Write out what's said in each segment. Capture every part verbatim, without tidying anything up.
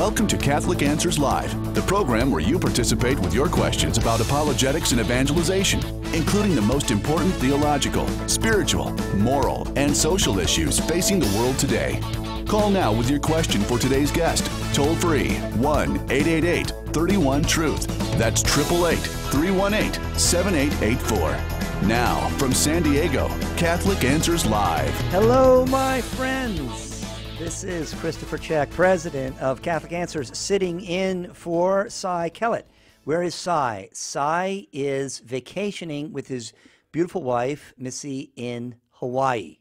Welcome to Catholic Answers Live, the program where you participate with your questions about apologetics and evangelization, including the most important theological, spiritual, moral, and social issues facing the world today. Call now with your question for today's guest. Toll free one eight eight eight, three one, truth. That's eight eight eight, three one eight, seven eight eight four. Now, from San Diego, Catholic Answers Live. Hello, my friends. This is Christopher Check, president of Catholic Answers, sitting in for Cy Kellett. Where is Cy? Cy is vacationing with his beautiful wife, Missy, in Hawaii.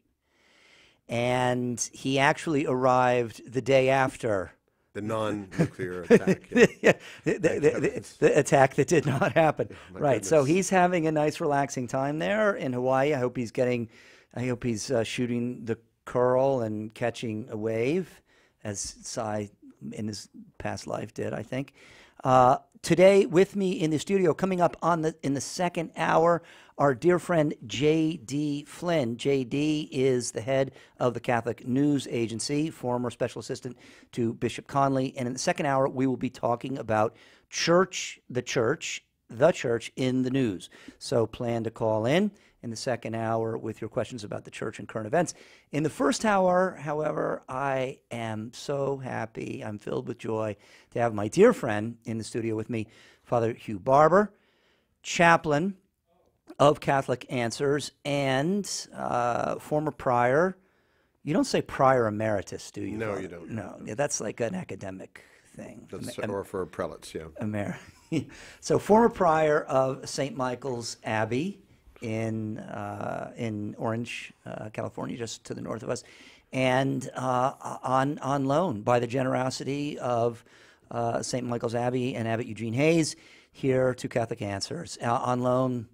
And he actually arrived the day after the non-nuclear attack. Yeah. yeah, the, the, the, the attack that did not happen. My right. goodness. So he's having a nice, relaxing time there in Hawaii. I hope he's getting, I hope he's uh, shooting the curl and catching a wave, as Cy in his past life did, I think. Uh, today, with me in the studio, coming up on the in the second hour, our dear friend J D Flynn. J D is the head of the Catholic News Agency, former special assistant to Bishop Conley. And in the second hour, we will be talking about church, the church, the church in the news. So plan to call in in the second hour with your questions about the church and current events. In the first hour, however, I am so happy, I'm filled with joy to have my dear friend in the studio with me, Father Hugh Barbour, chaplain of Catholic Answers, and uh, former prior. You don't say prior emeritus, do you? No, Father? you don't. No, yeah, that's like an academic thing. That's, Am- or for prelates, yeah. Emer- so former prior of Saint Michael's Abbey in uh, in Orange, uh, California, just to the north of us, and uh, on on loan by the generosity of uh, Saint Michael's Abbey and Abbot Eugene Hayes here to Catholic Answers. Uh, on loan,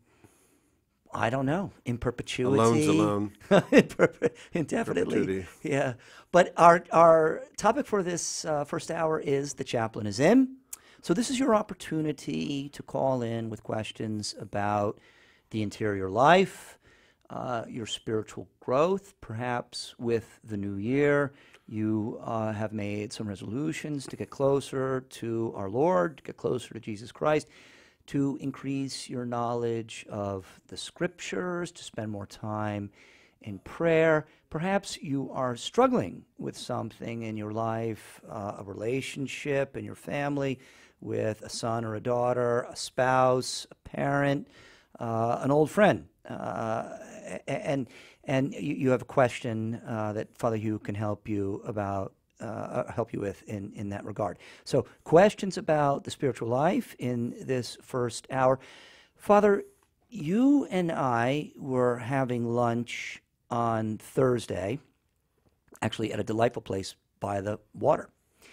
I don't know, in perpetuity. A loan's a loan. in perpe- indefinitely. Perpetuity. Yeah. But our our topic for this uh, first hour is the chaplain is in. So this is your opportunity to call in with questions about the interior life, uh, your spiritual growth. Perhaps with the new year, you uh, have made some resolutions to get closer to our Lord, to get closer to Jesus Christ, to increase your knowledge of the Scriptures, to spend more time in prayer. Perhaps you are struggling with something in your life, uh, a relationship in your family with a son or a daughter, a spouse, a parent, uh, an old friend, uh, and and you, you have a question uh, that Father Hugh can help you about, uh, help you with in, in that regard. So questions about the spiritual life in this first hour. Father, you and I were having lunch on Thursday, actually at a delightful place by the water.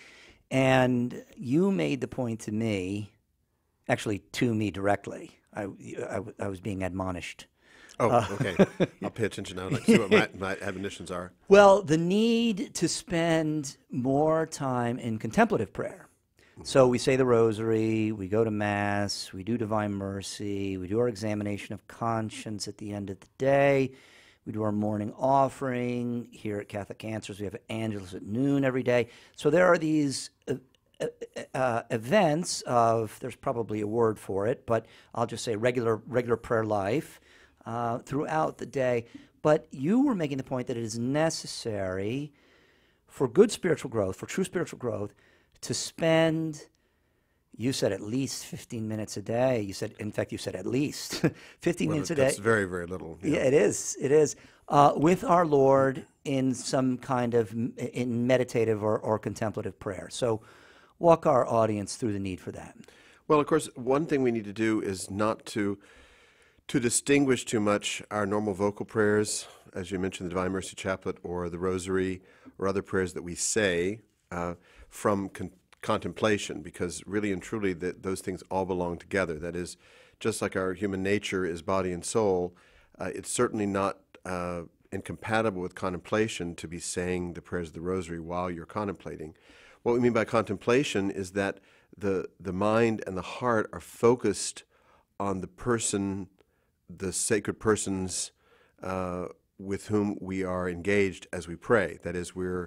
And you made the point to me, actually to me directly. I, I, I was being admonished. Oh, Uh, okay. I'll pay attention now. Like, see what my, my admonitions are. Well, the need to spend more time in contemplative prayer. So we say the rosary, we go to Mass, we do Divine Mercy, we do our examination of conscience at the end of the day, we do our morning offering. Here at Catholic Answers, we have Angelus at noon every day. So there are these uh, uh, uh, events of, there's probably a word for it, but I'll just say regular regular prayer life uh, throughout the day. But you were making the point that it is necessary for good spiritual growth, for true spiritual growth, to spend, you said at least fifteen minutes a day. You said, in fact, you said at least fifteen Well, minutes a day. that's very, very little. Yeah, it is. It is. Uh, with our Lord in some kind of m- in meditative or, or contemplative prayer. So walk our audience through the need for that. Well, of course, one thing we need to do is not to to distinguish too much our normal vocal prayers, as you mentioned, the Divine Mercy Chaplet or the Rosary or other prayers that we say uh, from con- contemplation, because really and truly that those things all belong together. That is, just like our human nature is body and soul, uh, it's certainly not uh, incompatible with contemplation to be saying the prayers of the Rosary while you're contemplating. What we mean by contemplation is that the the mind and the heart are focused on the person, the sacred persons uh, with whom we are engaged as we pray. That is, we're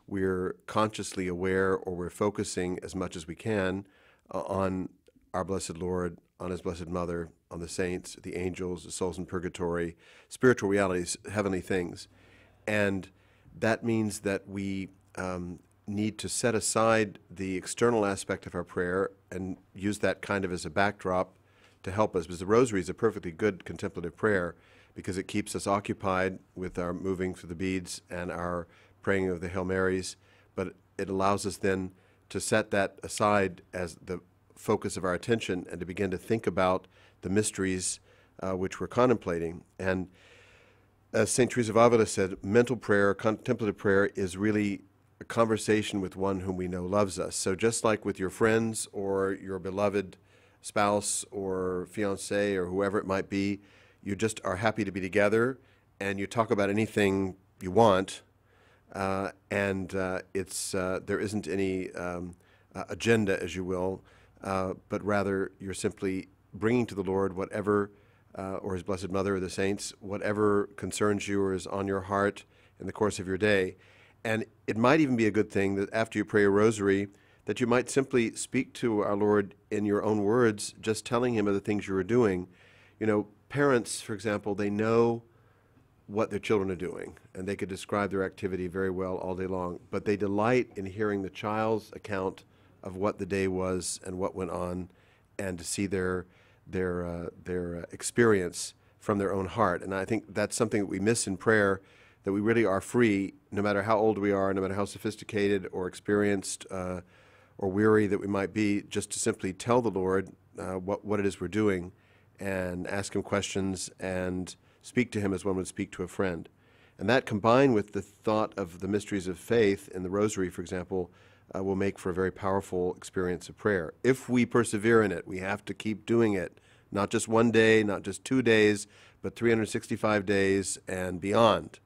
we're consciously aware, or we're focusing as much as we can uh, on our blessed Lord, on his blessed mother, on the saints, the angels, the souls in purgatory, spiritual realities, heavenly things. And that means that we um, need to set aside the external aspect of our prayer and use that kind of as a backdrop to help us, because the rosary is a perfectly good contemplative prayer because it keeps us occupied with our moving through the beads and our praying of the Hail Marys, but it allows us then to set that aside as the focus of our attention and to begin to think about the mysteries uh, which we're contemplating. And as Saint Teresa of Avila said, mental prayer, contemplative prayer, is really a conversation with one whom we know loves us. So just like with your friends or your beloved spouse or fiancé or whoever it might be, you just are happy to be together and you talk about anything you want, uh, and uh, it's uh, there isn't any um, uh, agenda, as you will, uh, but rather you're simply bringing to the Lord whatever, uh, or his blessed mother or the saints, whatever concerns you or is on your heart in the course of your day. And it might even be a good thing that after you pray a rosary, that you might simply speak to our Lord in your own words, just telling him of the things you are doing. You know, parents, for example, they know what their children are doing, and they could describe their activity very well all day long, but they delight in hearing the child's account of what the day was and what went on, and to see their their uh, their uh, experience from their own heart. And I think that's something that we miss in prayer, that we really are free, no matter how old we are, no matter how sophisticated or experienced uh, or weary that we might be, just to simply tell the Lord uh, what, what it is we're doing and ask him questions and speak to him as one would speak to a friend. And that, combined with the thought of the mysteries of faith in the rosary, for example, uh, will make for a very powerful experience of prayer. If we persevere in it, we have to keep doing it, not just one day, not just two days, but three hundred sixty-five days and beyond.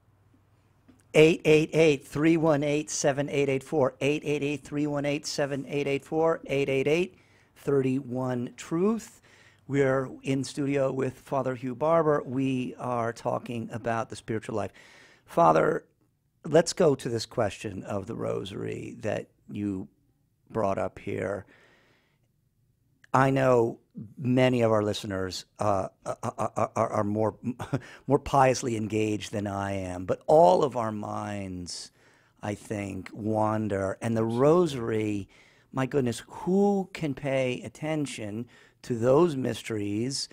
eight eight eight, three one eight, seven eight eight four, eight eight eight, three one eight, seven eight eight four, eight eight eight, three one, truth. We're in studio with Father Hugh Barbour. We are talking about the spiritual life. Father, let's go to this question of the rosary that you brought up here. I know many of our listeners uh, are, are, are more, more piously engaged than I am, but all of our minds, I think, wander. And the rosary, my goodness, who can pay attention to those mysteries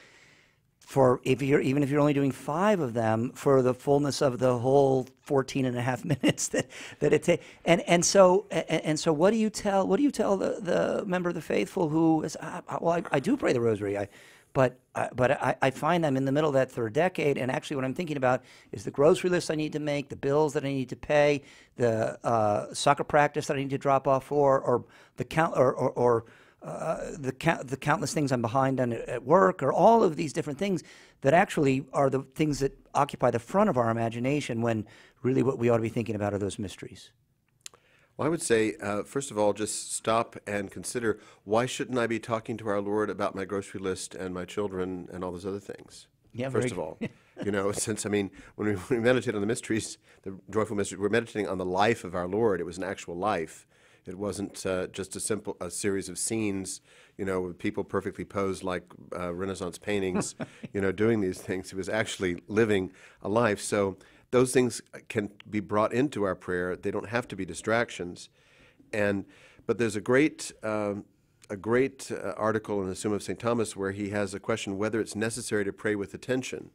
for, if you're, even if you're only doing five of them, for the fullness of the whole fourteen and a half minutes that, that it takes. And, and so, and, and so what do you tell, what do you tell the, the member of the faithful who is, ah, well, I, I do pray the rosary, I, but, I, but I, I find I'm in the middle of that third decade, and actually what I'm thinking about is the grocery list I need to make, the bills that I need to pay, the uh, soccer practice that I need to drop off for, or the count, or, or, or Uh, the count, the countless things I'm behind on at work, or all of these different things that actually are the things that occupy the front of our imagination, when really what we ought to be thinking about are those mysteries. Well, I would say, uh, first of all, just stop and consider, why shouldn't I be talking to our Lord about my grocery list and my children and all those other things? Yeah, first of all, you know, since, I mean, when we, when we meditate on the mysteries, the joyful mysteries, we're meditating on the life of our Lord. It was an actual life. It wasn't uh, just a simple a series of scenes, you know, with people perfectly posed like uh, Renaissance paintings, you know, doing these things. He was actually living a life. So those things can be brought into our prayer. They don't have to be distractions. And but there's a great um, a great uh, article in the Summa of Saint Thomas where he has a question whether it's necessary to pray with attention.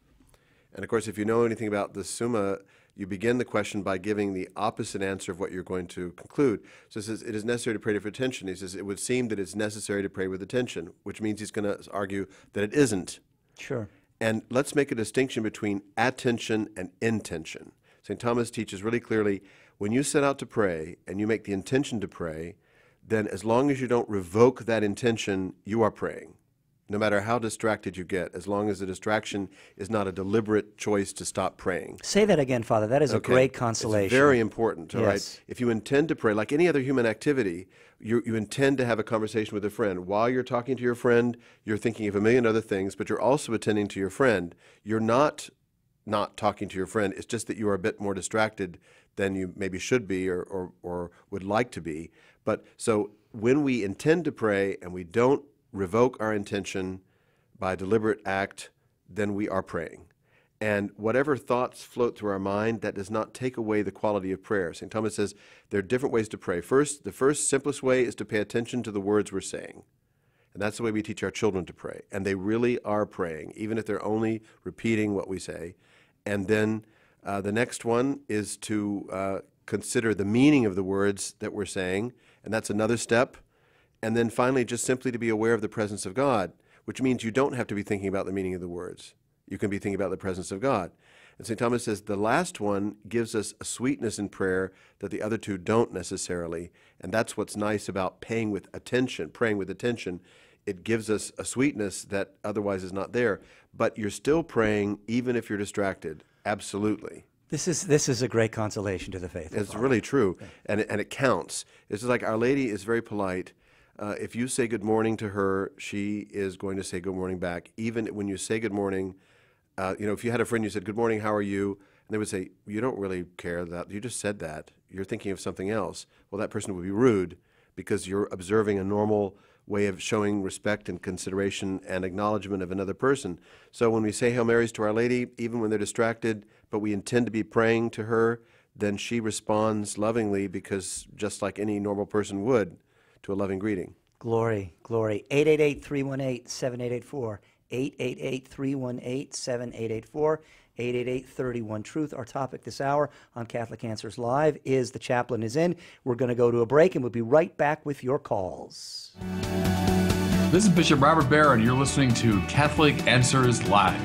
And of course, if you know anything about the Summa, you begin the question by giving the opposite answer of what you're going to conclude. So it says, it is necessary to pray for attention. He says, it would seem that it's necessary to pray with attention, which means he's going to argue that it isn't. Sure. And let's make a distinction between attention and intention. Saint Thomas teaches really clearly, when you set out to pray and you make the intention to pray, then as long as you don't revoke that intention, you are praying. No matter how distracted you get, as long as the distraction is not a deliberate choice to stop praying. Say that again, Father. That is Okay. a great consolation. It's very important, all Yes. right? If you intend to pray, like any other human activity, you, you intend to have a conversation with a friend. While you're talking to your friend, you're thinking of a million other things, but you're also attending to your friend. You're not not talking to your friend. It's just that you are a bit more distracted than you maybe should be or, or, or would like to be. But so when we intend to pray and we don't revoke our intention by deliberate act, then we are praying. And whatever thoughts float through our mind, that does not take away the quality of prayer. Saint Thomas says there are different ways to pray. First, the first simplest way is to pay attention to the words we're saying. And that's the way we teach our children to pray. And they really are praying, even if they're only repeating what we say. And then uh, the next one is to uh, consider the meaning of the words that we're saying. And that's another step. And then finally, just simply to be aware of the presence of God, which means you don't have to be thinking about the meaning of the words. You can be thinking about the presence of God. And Saint Thomas says the last one gives us a sweetness in prayer that the other two don't necessarily. And that's what's nice about paying with attention, praying with attention. It gives us a sweetness that otherwise is not there. But you're still praying even if you're distracted. Absolutely. This is this is a great consolation to the faithful. It's really true. And it, and it counts. It's just like Our Lady is very polite. Uh, if you say good morning to her, she is going to say good morning back. Even when you say good morning, uh, you know, if you had a friend, you said, good morning, how are you? And they would say, you don't really care that. You just said that. You're thinking of something else. Well, that person would be rude because you're observing a normal way of showing respect and consideration and acknowledgement of another person. So when we say Hail Marys to Our Lady, even when they're distracted, but we intend to be praying to her, then she responds lovingly because just like any normal person would to a loving greeting. Glory, glory. eight eight eight, three one eight, seven eight eight four. eight eight eight, three one eight, seven eight eight four. eight eight eight, three one, truth. Our topic this hour on Catholic Answers Live is The Chaplain is In. We're going to go to a break, and we'll be right back with your calls. This is Bishop Robert Baer, and you're listening to Catholic Answers Live.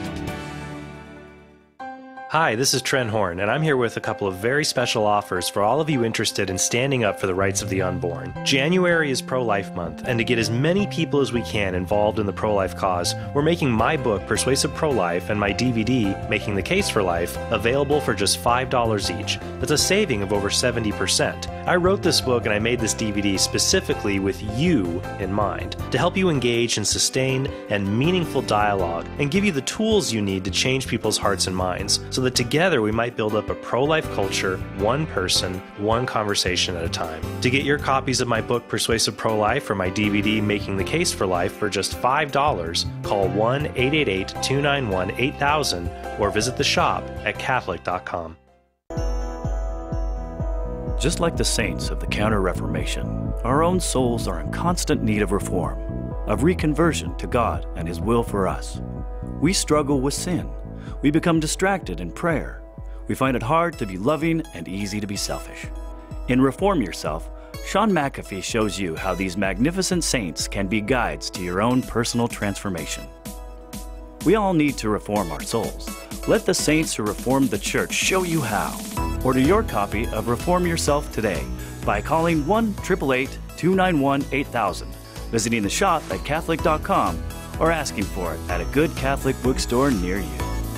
Hi, this is Trent Horn, and I'm here with a couple of very special offers for all of you interested in standing up for the rights of the unborn. January is Pro-Life Month, and to get as many people as we can involved in the pro-life cause, we're making my book, Persuasive Pro-Life, and my D V D, Making the Case for Life, available for just five dollars each. That's a saving of over seventy percent. I wrote this book and I made this D V D specifically with you in mind, to help you engage in sustained and meaningful dialogue and give you the tools you need to change people's hearts and minds, so that together we might build up a pro-life culture, one person, one conversation at a time. To get your copies of my book, Persuasive Pro-Life, or my D V D, Making the Case for Life, for just five dollars, call one eight eight eight, two nine one, eight thousand or visit the shop at catholic dot com. Just like the saints of the Counter-Reformation, our own souls are in constant need of reform, of reconversion to God and His will for us. We struggle with sin. We become distracted in prayer. We find it hard to be loving and easy to be selfish. In Reform Yourself, Sean McAfee shows you how these magnificent saints can be guides to your own personal transformation. We all need to reform our souls. Let the saints who reformed the Church show you how. Order your copy of Reform Yourself today by calling one eight eight eight, two nine one, eight thousand, visiting the shop at catholic dot com, or asking for it at a good Catholic bookstore near you.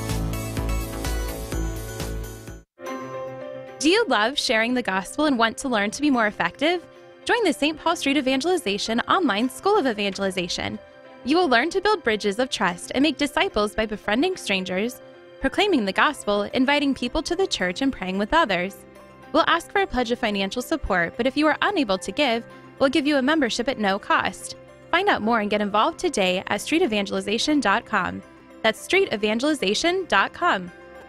Do you love sharing the gospel and want to learn to be more effective? Join the Saint Paul Street Evangelization online School of Evangelization. You will learn to build bridges of trust and make disciples by befriending strangers, proclaiming the gospel, inviting people to the church, and praying with others. We'll ask for a pledge of financial support, but if you are unable to give, we'll give you a membership at no cost. Find out more and get involved today at street evangelization dot com. That's street evangelization dot com.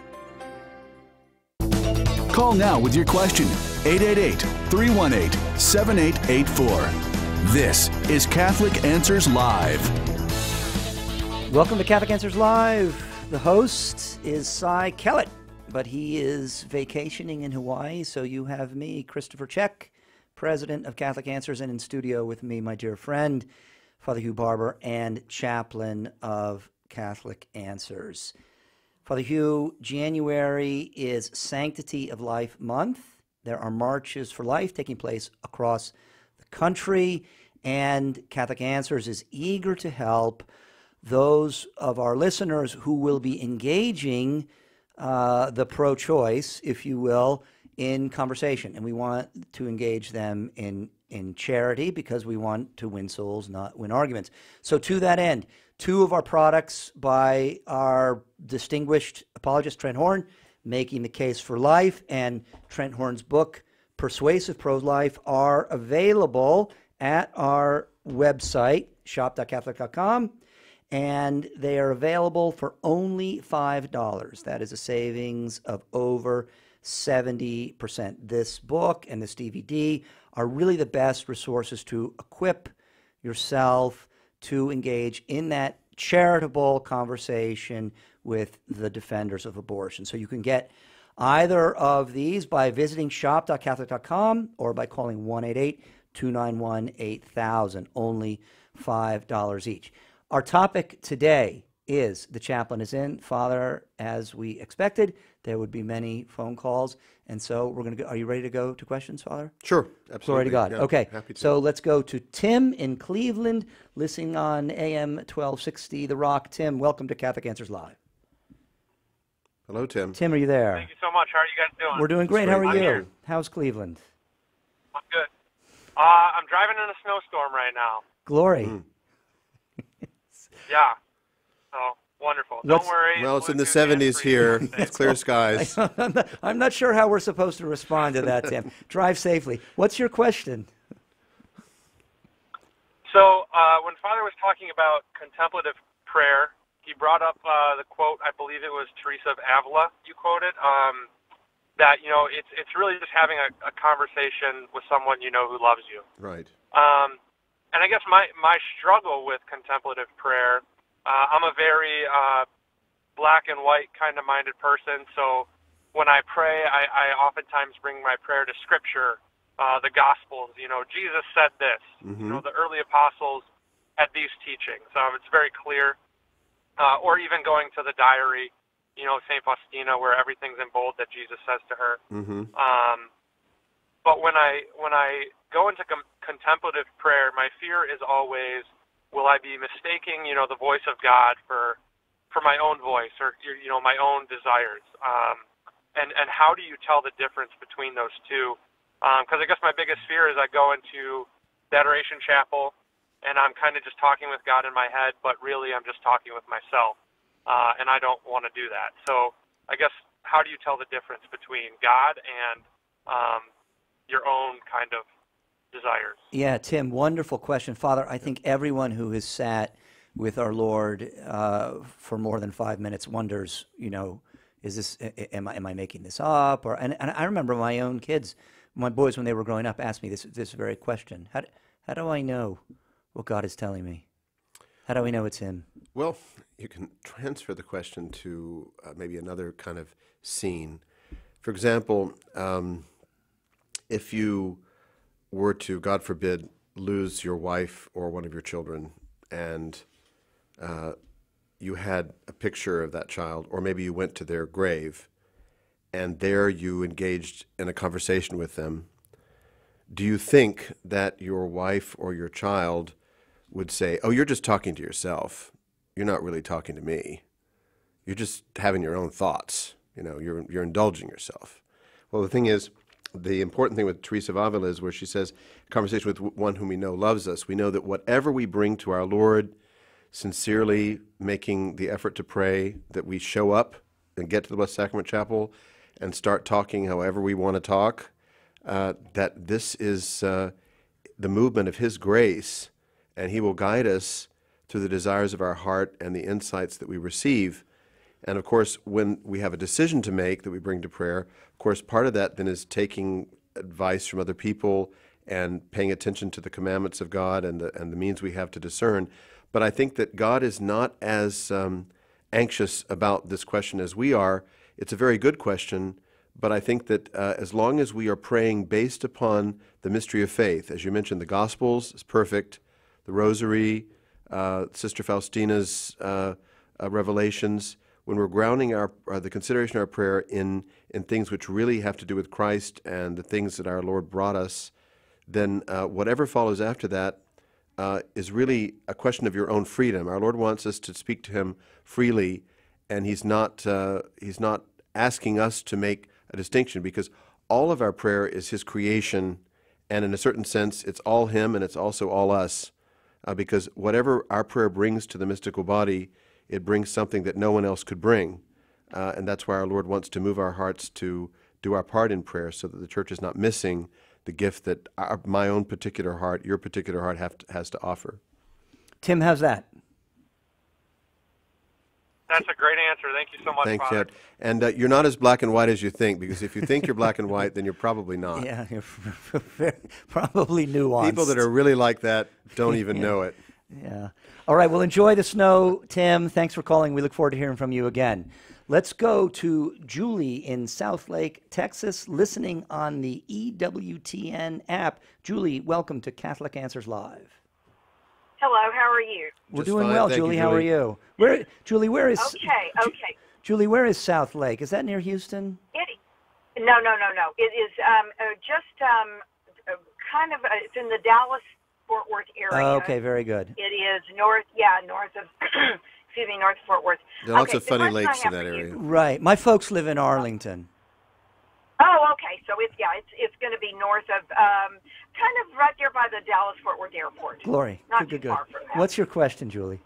Call now with your question, eight eight eight, three one eight, seven eight eight four. This is Catholic Answers Live. Welcome to Catholic Answers Live. The host is Cy Kellett, but he is vacationing in Hawaii, so you have me, Christopher Check, president of Catholic Answers, and in studio with me, my dear friend, Father Hugh Barbour, and chaplain of Catholic Answers. Father Hugh, January is Sanctity of Life Month. There are marches for life taking place across the country, and Catholic Answers is eager to help those of our listeners who will be engaging uh, the pro-choice, if you will, in conversation. And we want to engage them in, in charity because we want to win souls, not win arguments. So to that end, two of our products by our distinguished apologist, Trent Horn, Making the Case for Life, and Trent Horn's book, Persuasive Pro-Life, are available at our website, shop dot catholic dot com, and they are available for only five dollars. That is a savings of over seventy percent. This book and this D V D are really the best resources to equip yourself to engage in that charitable conversation with the defenders of abortion. So you can get either of these by visiting shop dot catholic dot com or by calling one eight eight, two nine one, eight thousand, only five dollars each. Our topic today is The Chaplain is In. Father, as we expected, there would be many phone calls, and so we're going to go. Are you ready to go to questions, Father? Sure, absolutely. Glory to God. Yeah, okay, happy to. So let's go to Tim in Cleveland, listening on A M twelve sixty The Rock. Tim, welcome to Catholic Answers Live. Hello, Tim. Tim, are you there? Thank you so much. How are you guys doing? We're doing great. How are Great. you? I'm here. How's Cleveland? I'm good. Uh, I'm driving in a snowstorm right now. Glory. Mm. Yeah. So, wonderful. What's- Don't worry. Well, it's in the Bluetooth seventies hands-free. here. It's clear skies. I'm, not, I'm not sure how we're supposed to respond to that, Tim. Drive safely. What's your question? So, uh, when Father was talking about contemplative prayer, he brought up uh, the quote, I believe it was Teresa of Avila you quoted, um, that, you know, it's it's really just having a, a conversation with someone you know who loves you. Right. Um, and I guess my, my struggle with contemplative prayer, uh, I'm a very uh, black and white kind of minded person, so when I pray, I, I oftentimes bring my prayer to Scripture, uh, the Gospels. You know, Jesus said this. Mm-hmm. You know, the early apostles had these teachings. Um, it's very clear. Uh, or even going to the diary, you know, Saint Faustina, where everything's in bold that Jesus says to her. Mm-hmm. Um, but when I when I go into com- contemplative prayer, my fear is always, will I be mistaking, you know, the voice of God for for my own voice or, you know, my own desires? Um, and, and how do you tell the difference between those two? Because um, I guess my biggest fear is I go into the Adoration Chapel, and I'm kind of just talking with God in my head, but really I'm just talking with myself, uh, and I don't want to do that. So I guess how do you tell the difference between God and um, your own kind of desires? Yeah, Tim, wonderful question. Father, I think everyone who has sat with our Lord uh, for more than five minutes wonders, you know, is this, am I, am I making this up? Or, and, and I remember my own kids, my boys when they were growing up asked me this, this very question. How do, how do I know what God is telling me? How do we know it's Him? Well, you can transfer the question to uh, maybe another kind of scene. For example, um, if you were to, God forbid, lose your wife or one of your children, and uh, you had a picture of that child, or maybe you went to their grave, and there you engaged in a conversation with them, do you think that your wife or your child would say, oh, you're just talking to yourself. You're not really talking to me. You're just having your own thoughts. You know, you're you're indulging yourself. Well, the thing is, the important thing with Teresa of Avila is where she says, conversation with one whom we know loves us. We know that whatever we bring to our Lord, sincerely making the effort to pray, that we show up and get to the Blessed Sacrament Chapel and start talking however we want to talk, uh, that this is uh, the movement of His grace, and He will guide us through the desires of our heart and the insights that we receive. And of course, when we have a decision to make that we bring to prayer, of course, part of that then is taking advice from other people and paying attention to the commandments of God and the, and the means we have to discern. But I think that God is not as um, anxious about this question as we are. It's a very good question, but I think that uh, as long as we are praying based upon the mystery of faith, as you mentioned, the Gospels is perfect, the Rosary, uh, Sister Faustina's uh, uh, revelations, when we're grounding our uh, the consideration of our prayer in in things which really have to do with Christ and the things that our Lord brought us, then uh, whatever follows after that uh, is really a question of your own freedom. Our Lord wants us to speak to Him freely, and He's not uh, He's not asking us to make a distinction, because all of our prayer is His creation, And in a certain sense, it's all him and it's also all us, uh, because whatever our prayer brings to the mystical body, it brings something that no one else could bring. Uh, and that's why our Lord wants to move our hearts to do our part in prayer so that the church is not missing the gift that our, my own particular heart, your particular heart have to, has to offer. Tim, how's that? That's a great answer. Thank you so much, Thanks, Father. Ed. And uh, you're not as black and white as you think, because if you think you're black and white, then you're probably not. Yeah, you're probably nuanced. People that are really like that don't even yeah. know it. Yeah. All right, well, enjoy the snow, Tim. Thanks for calling. We look forward to hearing from you again. Let's go to Julie in Southlake, Texas, listening on the E W T N app. Julie, welcome to Catholic Answers Live. Hello, how are you? We're Just doing fine, well, thank you, Julie. How are Julie. you? Where, Julie, where is... Okay, Ju- okay. Julie, where is Southlake? Is that near Houston? It, no, no, no, no. It is um, uh, just um, uh, kind of, uh, it's in the Dallas-Fort Worth area. Oh, okay, very good. It is north, yeah, north of, excuse me, north of Fort Worth. There are lots okay, of funny the question I lakes in have that for you- area. Right. My folks live in Arlington. Oh, okay. So it's yeah, it's it's going to be north of, um, kind of right there by the Dallas-Fort Worth Airport. Glory. Not good, too good, far good. from that. What's your question, Julie?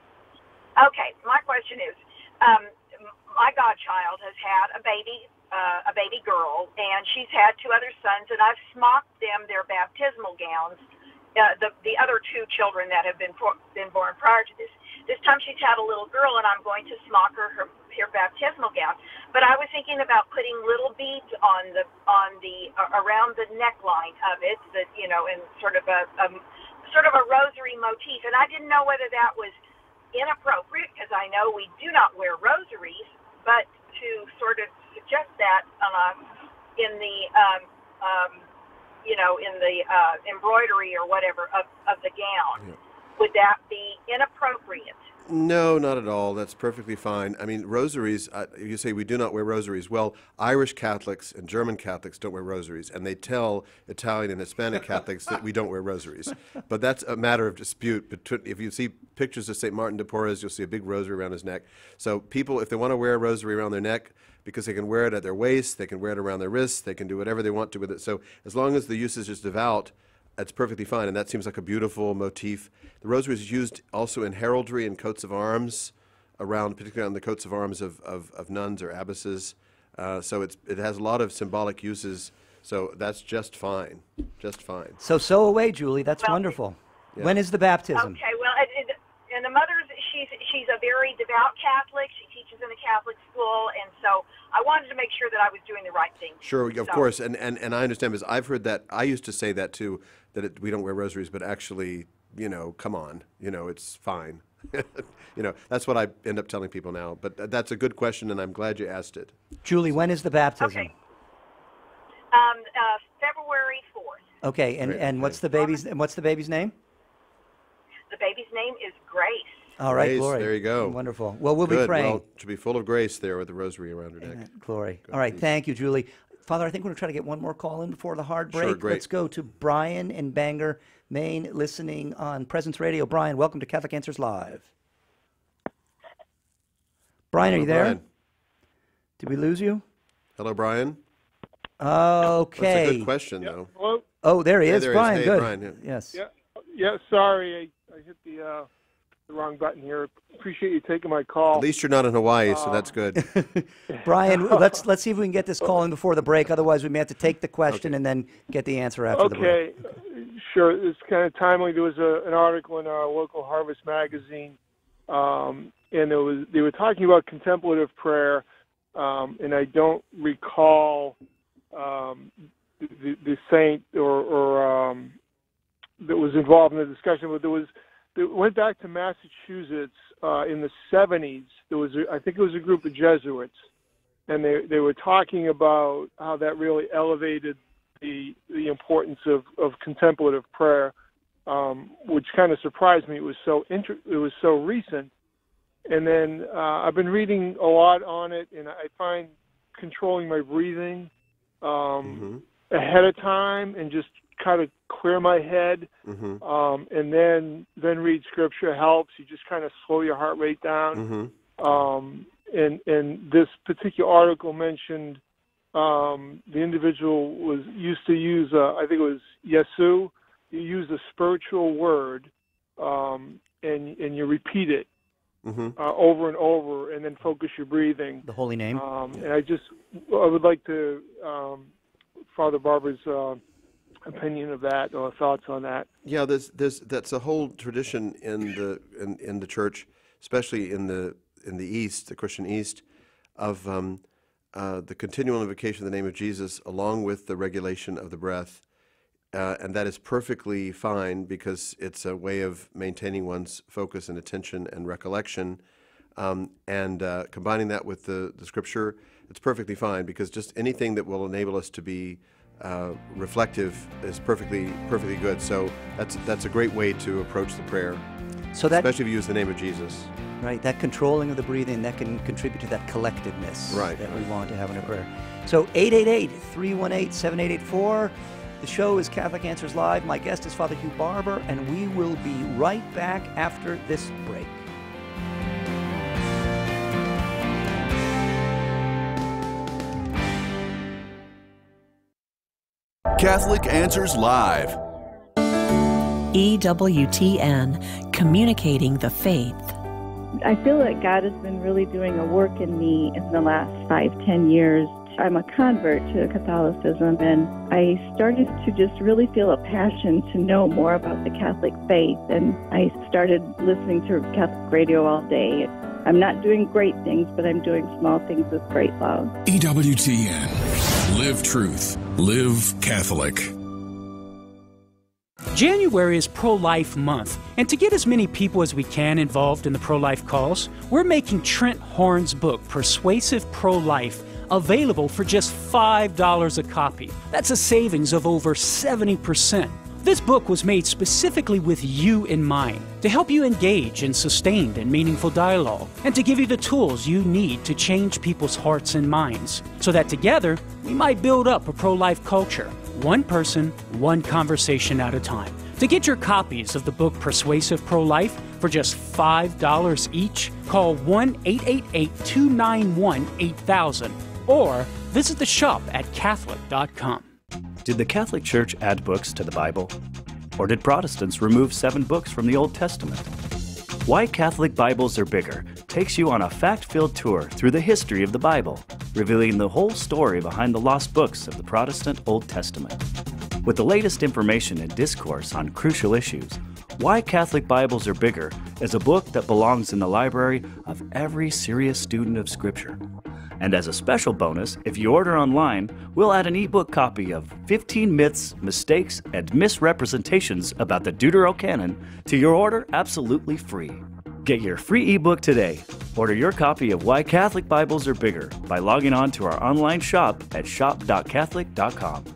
Okay, my question is, um, my godchild has had a baby, uh, a baby girl, and she's had two other sons, and I've smocked them their baptismal gowns. Uh, the the other two children that have been for, been born prior to this. This time she's had a little girl, and I'm going to smock her her, her baptismal gown. But I was thinking about putting little beads on the on the uh, around the neckline of it, that you know, in sort of a, a sort of a rosary motif, and I didn't know whether that was inappropriate, because I know we do not wear rosaries, but to sort of suggest that uh, in the um, um, you know, in the uh, embroidery or whatever of, of the gown. Yeah. Would that be inappropriate? No, not at all. That's perfectly fine. I mean, rosaries, uh, you say we do not wear rosaries. Well, Irish Catholics and German Catholics don't wear rosaries, and they tell Italian and Hispanic Catholics that we don't wear rosaries. But that's a matter of dispute. Between, if you see pictures of Saint Martin de Porres, you'll see a big rosary around his neck. So people, if they want to wear a rosary around their neck, because they can wear it at their waist, they can wear it around their wrists, they can do whatever they want to with it. So as long as the usage is devout, that's perfectly fine, and that seems like a beautiful motif. The rosary is used also in heraldry and coats of arms, around, particularly on the coats of arms of, of, of nuns or abbesses. Uh, so it's, it has a lot of symbolic uses, so that's just fine, just fine. So, sew away, Julie. That's well, wonderful. Yeah. When is the baptism? Okay, well, it, it, and the mother's, she's, she's a very devout Catholic. She teaches in a Catholic school, and so I wanted to make sure that I was doing the right thing. Sure, of so. course, and, and, and I understand, because I've heard that, I used to say that too, that it, we don't wear rosaries, but actually, you know, come on, you know, it's fine. You know, that's what I end up telling people now, but that's a good question, and I'm glad you asked it. Julie, when is the baptism? Okay. Um, uh, February fourth. Okay, and, Great, and okay. what's the baby's and what's the baby's name? The baby's name is Grace. All right, Grace, Glory. there you go. Wonderful. Well, we'll Good. be praying. Well, it should be full of grace there with the rosary around her neck. Amen. Glory. Good All right, peace. thank you, Julie. Father, I think we're going to try to get one more call in before the hard break. Sure, great. Let's go to Brian in Bangor, Maine, listening on Presence Radio. Brian, welcome to Catholic Answers Live. Brian, are you Hello, there? Brian. Did we lose you? Hello, Brian. Okay. That's a good question, though. Hello? Oh, there he Yeah, is. there he is. Brian, Hey, good. Brian, yeah. Yes. Yeah, yeah. Sorry, I, I hit the uh, the wrong button here. Appreciate you taking my call. At least you're not in Hawaii, so Uh, that's good. Brian, let's let's see if we can get this call in before the break. Otherwise, we may have to take the question Okay. and then get the answer after the break. Okay, sure. It's kind of timely. There was a, an article in our local Harvest magazine, um, and it was they were talking about contemplative prayer, um, and I don't recall um, the, the saint or, or um, that was involved in the discussion, but there was. It went back to Massachusetts uh, in the seventies. There was, a, I think, it was a group of Jesuits, and they they were talking about how that really elevated the the importance of, of contemplative prayer, um, which kind of surprised me. It was so inter- it was so recent, and then uh, I've been reading a lot on it, and I find controlling my breathing um, Mm-hmm. ahead of time and just kind of clear my head, Mm-hmm. um, and then then read scripture helps. You just kind of slow your heart rate down. Mm-hmm. Um, and and this particular article mentioned um, the individual was used to use, uh, I think it was Yesu. You use a spiritual word, um, and and you repeat it Mm-hmm. uh, over and over, and then focus your breathing. The holy name. Um, and I just, I would like to, um, Father Barber's uh, opinion of that, or thoughts on that. Yeah, there's, there's, that's a whole tradition in the in, in the church, especially in the in the East, the Christian East, of um, uh, the continual invocation of the name of Jesus, along with the regulation of the breath, uh, and that is perfectly fine because it's a way of maintaining one's focus and attention and recollection, um, and uh, combining that with the, the Scripture, it's perfectly fine because just anything that will enable us to be Uh, reflective is perfectly perfectly good. So that's that's a great way to approach the prayer. So that, especially if you use the name of Jesus. Right, that controlling of the breathing, that can contribute to that collectiveness right, that right. we want to have in a prayer. So eight eight eight, three one eight, seven eight eight four. The show is Catholic Answers Live. My guest is Father Hugh Barbour, and we will be right back after this break. Catholic Answers Live. E W T N, communicating the faith. I feel that God has been really doing a work in me in the last five, ten years. I'm a convert to Catholicism, and I started to just really feel a passion to know more about the Catholic faith, and I started listening to Catholic radio all day. I'm not doing great things, but I'm doing small things with great love. E W T N. Live truth. Live Catholic. January is Pro-Life Month, and to get as many people as we can involved in the pro-life cause, we're making Trent Horn's book, Persuasive Pro-Life, available for just five dollars a copy. That's a savings of over seventy percent. This book was made specifically with you in mind, to help you engage in sustained and meaningful dialogue, and to give you the tools you need to change people's hearts and minds, so that together we might build up a pro-life culture, one person, one conversation at a time. To get your copies of the book Persuasive Pro-Life for just five dollars each, call one eight eight eight, two nine one, eight thousand or visit the shop at Catholic dot com. Did the Catholic Church add books to the Bible? Or did Protestants remove seven books from the Old Testament? Why Catholic Bibles Are Bigger takes you on a fact-filled tour through the history of the Bible, revealing the whole story behind the lost books of the Protestant Old Testament. With the latest information and discourse on crucial issues, Why Catholic Bibles Are Bigger is a book that belongs in the library of every serious student of Scripture. And as a special bonus, if you order online, we'll add an ebook copy of fifteen Myths, Mistakes, and Misrepresentations about the Deuterocanon to your order absolutely free. Get your free ebook today. Order your copy of Why Catholic Bibles Are Bigger by logging on to our online shop at shop dot catholic dot com.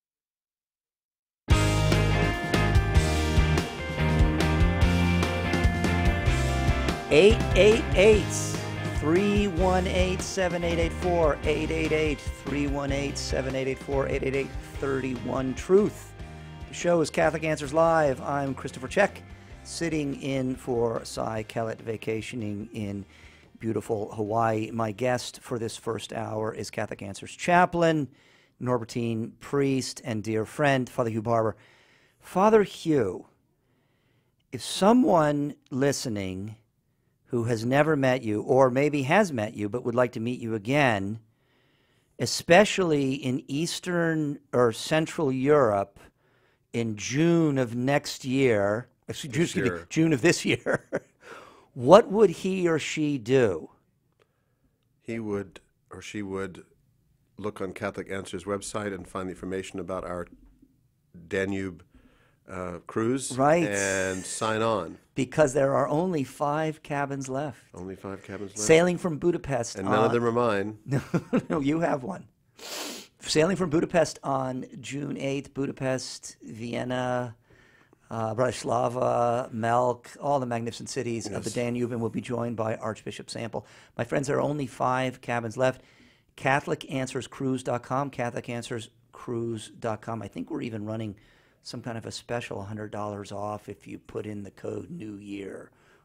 eight eight eight, three one eight, seven eight eight four, eight eight eight, three one eight, seven eight eight four, eight eight eight, three one Truth. The show is Catholic Answers Live. I'm Christopher Check, sitting in for Cy Kellett, vacationing in beautiful Hawaii. My guest for this first hour is Catholic Answers Chaplain, Norbertine priest, and dear friend, Father Hugh Barbour. Father Hugh, if someone listening who has never met you, or maybe has met you but would like to meet you again, especially in Eastern or Central Europe in June of next year, excuse me, June of this year, what would he or she do? He would or she would look on Catholic Answers website and find the information about our Danube uh, cruise, right, and sign on. Because there are only five cabins left. Only five cabins left. Sailing from Budapest. And none on, of them are mine. No, no, you have one. Sailing from Budapest on June eighth, Budapest, Vienna, uh, Bratislava, Melk, all the magnificent cities yes. of the Danube, and will be joined by Archbishop Sample. My friends, there are only five cabins left. Catholic Answers Cruise dot com, Catholic Answers Cruise dot com. I think we're even running some kind of a special one hundred dollars off if you put in the code New Year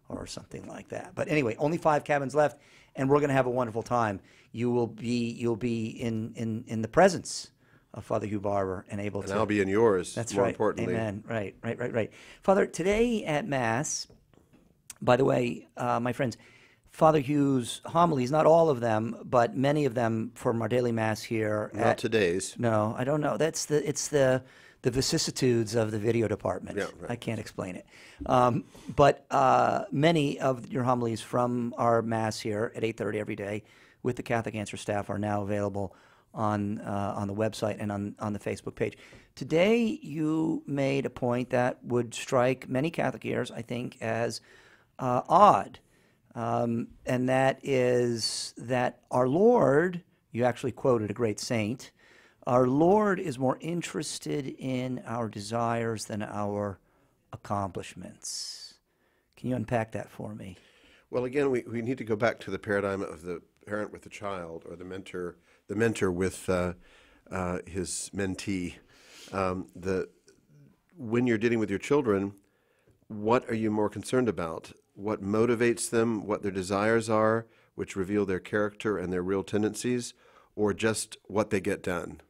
or something like that. But anyway, only five cabins left, and we're going to have a wonderful time. You will be you'll be in in in the presence of Father Hugh Barbour and able and to. And I'll be in yours. That's more right. importantly. Amen. Right. Right. Right. Right. Father, today at Mass. By the way, uh, my friends, Father Hugh's homilies, not all of them, but many of them from our daily Mass here. Not at, today's. No, I don't know. That's the it's the the vicissitudes of the video department. Yeah, right. I can't explain it. Um, but uh, many of your homilies from our Mass here at eight thirty every day with the Catholic Answer staff are now available on uh, on the website and on, on the Facebook page. Today you made a point that would strike many Catholic ears, I think, as uh, odd. Um, and that is that our Lord, you actually quoted a great saint, our Lord is more interested in our desires than our accomplishments. Can you unpack that for me? Well, again, we, we need to go back to the paradigm of the parent with the child, or the mentor, the mentor with uh, uh, his mentee. Um, the when you're dealing with your children, what are you more concerned about? What motivates them, what their desires are, which reveal their character and their real tendencies, or just what they get done?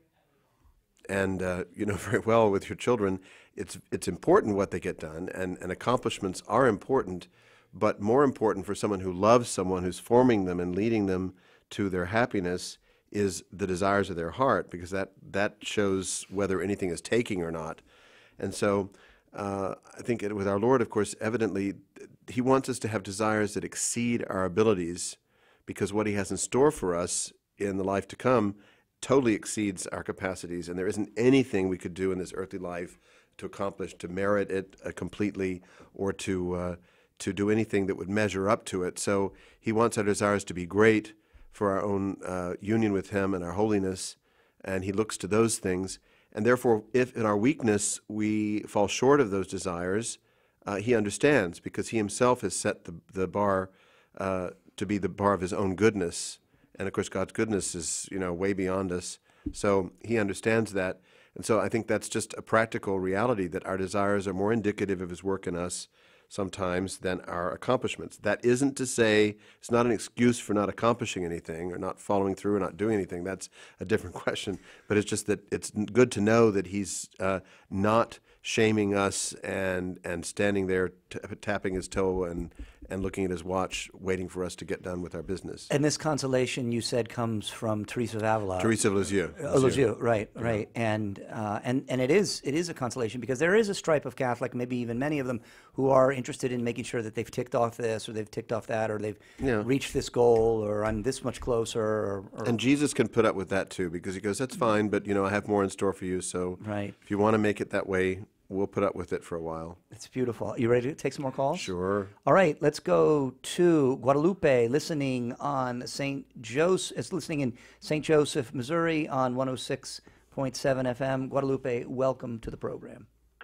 And uh, you know very well with your children, it's it's important what they get done, and, and accomplishments are important, but more important for someone who loves someone, who's forming them and leading them to their happiness, is the desires of their heart, because that, that shows whether anything is taking or not. And so uh, I think it, with our Lord, of course, evidently, he wants us to have desires that exceed our abilities, because what he has in store for us in the life to come totally exceeds our capacities, and there isn't anything we could do in this earthly life to accomplish, to merit it uh, completely, or to uh, to do anything that would measure up to it. So he wants our desires to be great for our own uh, union with him and our holiness, and he looks to those things. And therefore, if in our weakness we fall short of those desires, uh, he understands, because he himself has set the, the bar uh, to be the bar of his own goodness. And of course, God's goodness is, you know, way beyond us. So he understands that. And so I think that's just a practical reality, that our desires are more indicative of his work in us sometimes than our accomplishments. That isn't to say it's not an excuse for not accomplishing anything or not following through or not doing anything. That's a different question. But it's just that it's good to know that he's uh, not shaming us and and standing there t tapping his toe and and looking at his watch, waiting for us to get done with our business. And this consolation, you said, comes from Teresa of Avila. Teresa of Lisieux. Uh, Lisieux, right, right. Yeah. And uh, and and it is it is a consolation, because there is a stripe of Catholic, maybe even many of them, who are interested in making sure that they've ticked off this, or they've ticked off that, or they've yeah. reached this goal, or I'm this much closer. Or, or and Jesus can put up with that too, because he goes, that's fine, but you know, I have more in store for you. So right. if you want to make it that way, we'll put up with it for a while. It's beautiful. You ready to take some more calls? Sure. All right, let's go to Guadalupe, listening on Saint Joseph. It's listening in Saint Joseph, Missouri, on one oh six point seven F M. Guadalupe, welcome to the program.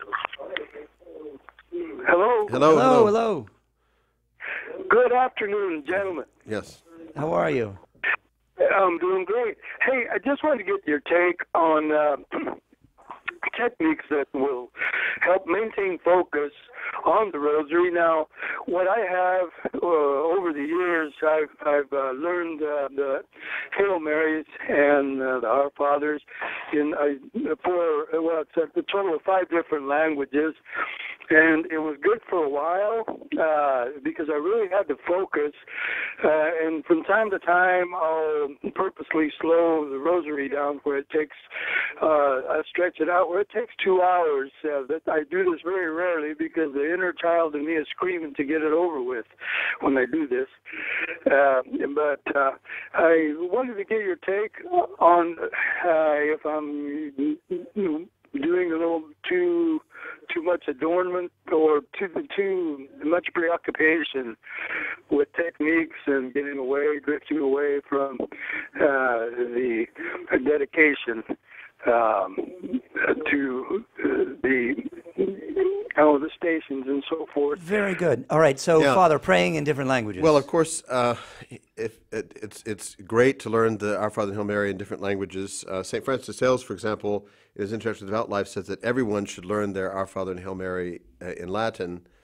Hello. Hello. Hello. Hello. Hello. Good afternoon, gentlemen. Yes. How are you? I'm doing great. Hey, I just wanted to get your take on Uh, techniques that will help maintain focus on the rosary. Now, what I have uh, over the years, I've, I've uh, learned uh, the Hail Marys and uh, the Our Fathers in uh, four, well, it's a total of five different languages. And it was good for a while uh, because I really had to focus. Uh, and from time to time, I'll purposely slow the rosary down where it takes, uh, I stretch it out where it takes two hours. Uh, that I do this very rarely because the inner child in me is screaming to get it over with when I do this. Uh, but uh, I wanted to get your take on uh, if I'm doing a little too too much adornment or too too much preoccupation with techniques and getting away, drifting away from uh, the dedication um, to uh, the oh, the stations and so forth. Very good. All right, so yeah. Father, praying in different languages. Well, of course, uh, if it, it's it's great to learn the Our Father and Hail Mary in different languages. Uh, Saint Francis de Sales, for example, in his Introduction to Devout Life, says that everyone should learn their Our Father and Hail Mary uh, in Latin,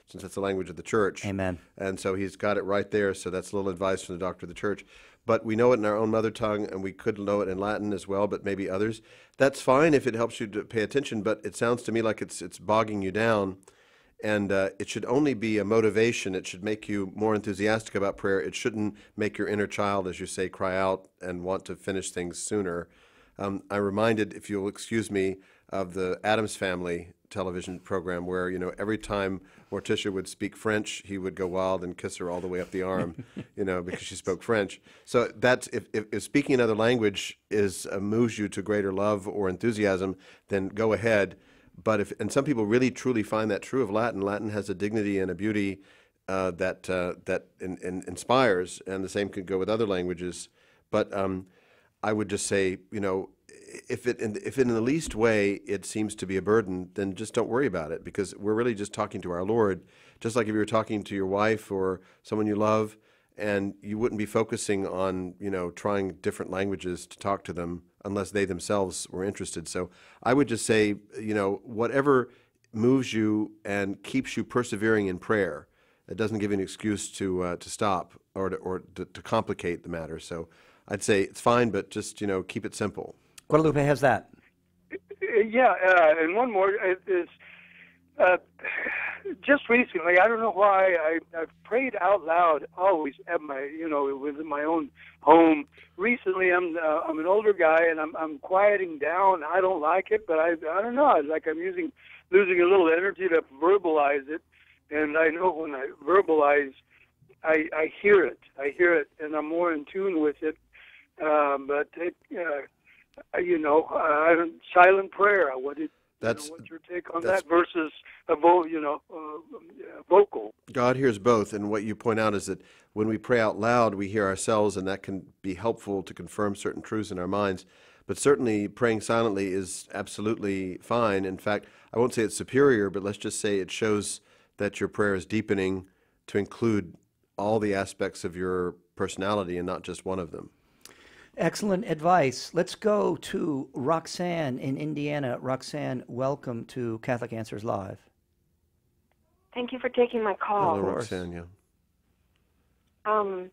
since that's the language of the church. Amen. And so he's got it right there, so that's a little advice from the doctor of the church. But we know it in our own mother tongue, and we could know it in Latin as well, but maybe others. That's fine if it helps you to pay attention, but it sounds to me like it's it's bogging you down, and uh, it should only be a motivation. It should make you more enthusiastic about prayer. It shouldn't make your inner child, as you say, cry out and want to finish things sooner. Um, I'm reminded, if you'll excuse me, of the Addams Family television program where, you know, every time Morticia would speak French, he would go wild and kiss her all the way up the arm, you know, because she spoke French. So that's, if, if, if speaking another language is uh, moves you to greater love or enthusiasm, then go ahead. But if, and some people really truly find that true of Latin. Latin has a dignity and a beauty uh, that uh, that in, in inspires, and the same could go with other languages. But um, I would just say, you know, if it in, if in the least way it seems to be a burden, then just don't worry about it, because we're really just talking to our Lord, just like if you were talking to your wife or someone you love, and you wouldn't be focusing on, you know, trying different languages to talk to them unless they themselves were interested. So I would just say, you know, whatever moves you and keeps you persevering in prayer, it doesn't give you an excuse to uh, to stop or to, or to, to complicate the matter. So I'd say it's fine, but just, you know, keep it simple. Guadalupe has that. Yeah, uh, and one more is uh, just recently. I don't know why I, I've prayed out loud always at my, you know, within my own home. Recently, I'm uh, I'm an older guy and I'm I'm quieting down. I don't like it, but I I don't know. It's like I'm using losing a little energy to verbalize it, and I know when I verbalize, I I hear it. I hear it, and I'm more in tune with it. Uh, but it. Uh, You know, uh, silent prayer. What did, that's, you know, what's your take on that's, that versus a vo- you know, uh, vocal? God hears both, and what you point out is that when we pray out loud, we hear ourselves, and that can be helpful to confirm certain truths in our minds. But certainly, praying silently is absolutely fine. In fact, I won't say it's superior, but let's just say it shows that your prayer is deepening to include all the aspects of your personality and not just one of them. Excellent advice. Let's go to Roxanne in Indiana. Roxanne, welcome to Catholic Answers Live. Thank you for taking my call. Hello, Roxanne. Yeah. Um,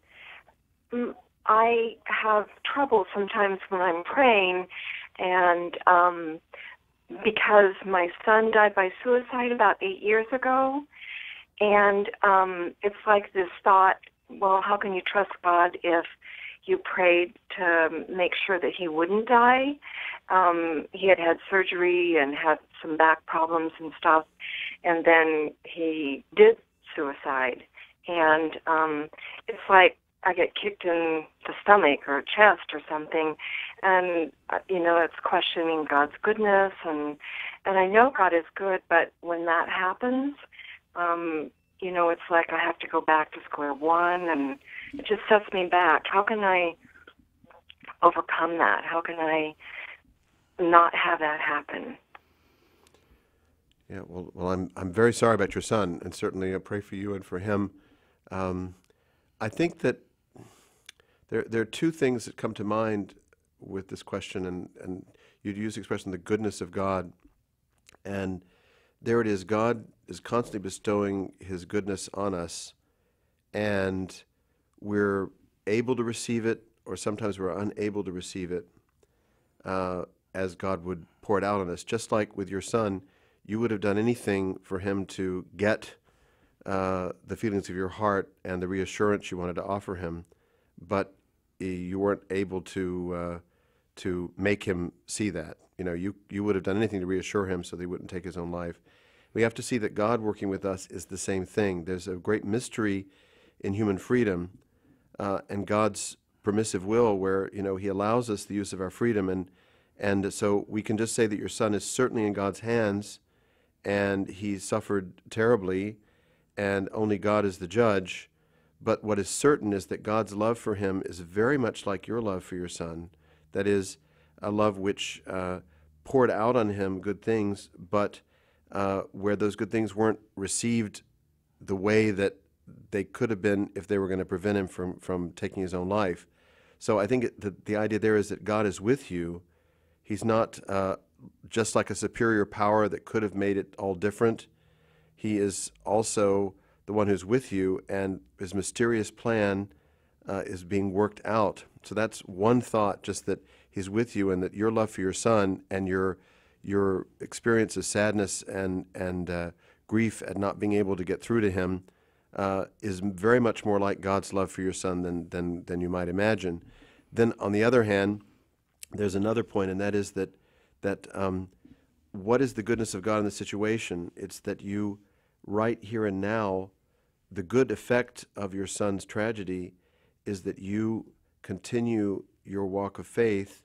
I have trouble sometimes when I'm praying, and um, because my son died by suicide about eight years ago, and um, it's like this thought, well, how can you trust God if you prayed to make sure that he wouldn't die? Um, he had had surgery and had some back problems and stuff, and then he did suicide. And um, it's like I get kicked in the stomach or chest or something, and, uh, you know, it's questioning God's goodness, and, and I know God is good, but when that happens, um, you know, it's like I have to go back to square one, and it just sets me back. How can I overcome that? How can I not have that happen? Yeah, well, well, I'm I'm very sorry about your son, and certainly I pray for you and for him. Um, I think that there there are two things that come to mind with this question, and, and you'd use the expression the goodness of God, and there it is. God is constantly bestowing his goodness on us, and we're able to receive it, or sometimes we're unable to receive it uh, as God would pour it out on us. Just like with your son, you would have done anything for him to get uh, the feelings of your heart and the reassurance you wanted to offer him, but you weren't able to uh, to make him see that. You know, you, you would have done anything to reassure him so that he wouldn't take his own life. We have to see that God working with us is the same thing. There's a great mystery in human freedom uh, and God's permissive will, where, you know, he allows us the use of our freedom, and and so we can just say that your son is certainly in God's hands, and he suffered terribly, and only God is the judge. But what is certain is that God's love for him is very much like your love for your son. That is, a love which uh, poured out on him good things, but uh, where those good things weren't received the way that they could have been if they were going to prevent him from, from taking his own life. So I think it, the, the idea there is that God is with you. He's not uh, just like a superior power that could have made it all different. He is also the one who's with you, and his mysterious plan uh, is being worked out. So that's one thought, just that he's with you and that your love for your son and your your experience of sadness and, and uh, grief at not being able to get through to him uh, is very much more like God's love for your son than, than, than you might imagine. Then on the other hand, there's another point, and that is that, that um, what is the goodness of God in the situation? It's that you, right here and now, the good effect of your son's tragedy is that you continue your walk of faith,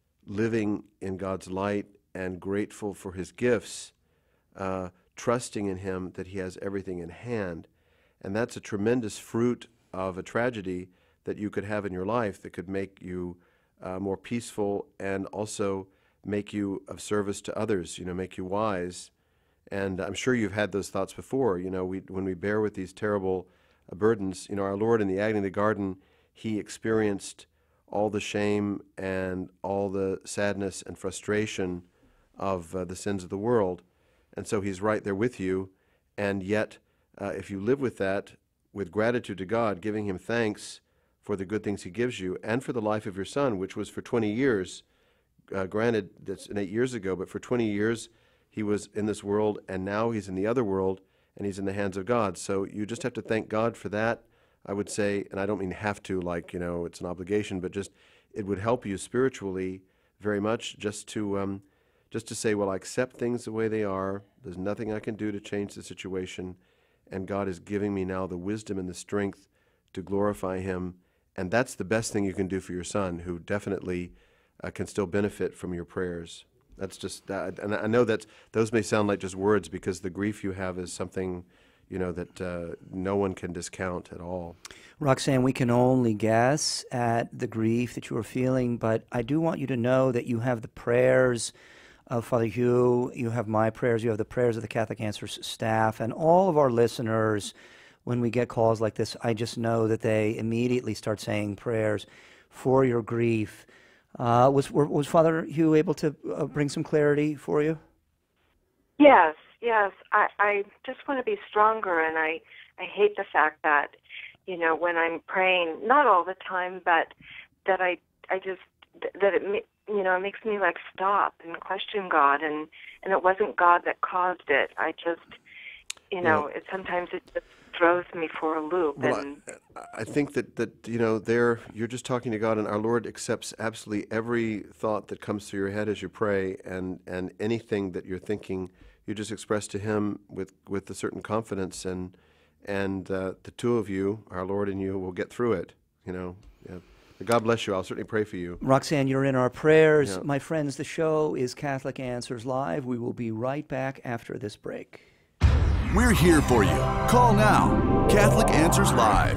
living in God's light and grateful for his gifts, uh, trusting in him that he has everything in hand. And that's a tremendous fruit of a tragedy that you could have in your life that could make you uh, more peaceful and also make you of service to others, you know, make you wise. And I'm sure you've had those thoughts before. You know, we, when we bear with these terrible uh, burdens, you know, our Lord in the agony of the garden, he experienced all the shame and all the sadness and frustration of uh, the sins of the world. And so he's right there with you. And yet, uh, if you live with that, with gratitude to God, giving him thanks for the good things he gives you and for the life of your son, which was for twenty years, uh, granted that's eight years ago, but for twenty years he was in this world, and now he's in the other world, and he's in the hands of God. So you just have to thank God for that, I would say, and I don't mean have to, like, you know, it's an obligation, but just it would help you spiritually very much just to um, just to say, well, I accept things the way they are. There's nothing I can do to change the situation, and God is giving me now the wisdom and the strength to glorify him, and that's the best thing you can do for your son, who definitely uh, can still benefit from your prayers. That's just that, and I know that those may sound like just words, because the grief you have is something, you know, that uh, no one can discount at all. Roxanne, we can only guess at the grief that you are feeling, but I do want you to know that you have the prayers of Father Hugh, you have my prayers, you have the prayers of the Catholic Answers staff, and all of our listeners. When we get calls like this, I just know that they immediately start saying prayers for your grief. Uh, was was Father Hugh able to uh, bring some clarity for you? Yes, yes. I, I just want to be stronger, and I, I hate the fact that, you know, when I'm praying, not all the time, but that I I just that it you know it makes me like stop and question God, and and it wasn't God that caused it. I just you know yeah. it sometimes it just throws me for a loop. Well, and I, I think that, that you know there you're just talking to God, and our Lord accepts absolutely every thought that comes through your head as you pray, and, and anything that you're thinking, you just express to him with, with a certain confidence, and and uh, the two of you, our Lord and you, will get through it. You know, yeah. God bless you. I'll certainly pray for you. Roxanne, you're in our prayers. Yeah. My friends, the show is Catholic Answers Live. We will be right back after this break. We're here for you. Call now. Catholic Answers Live.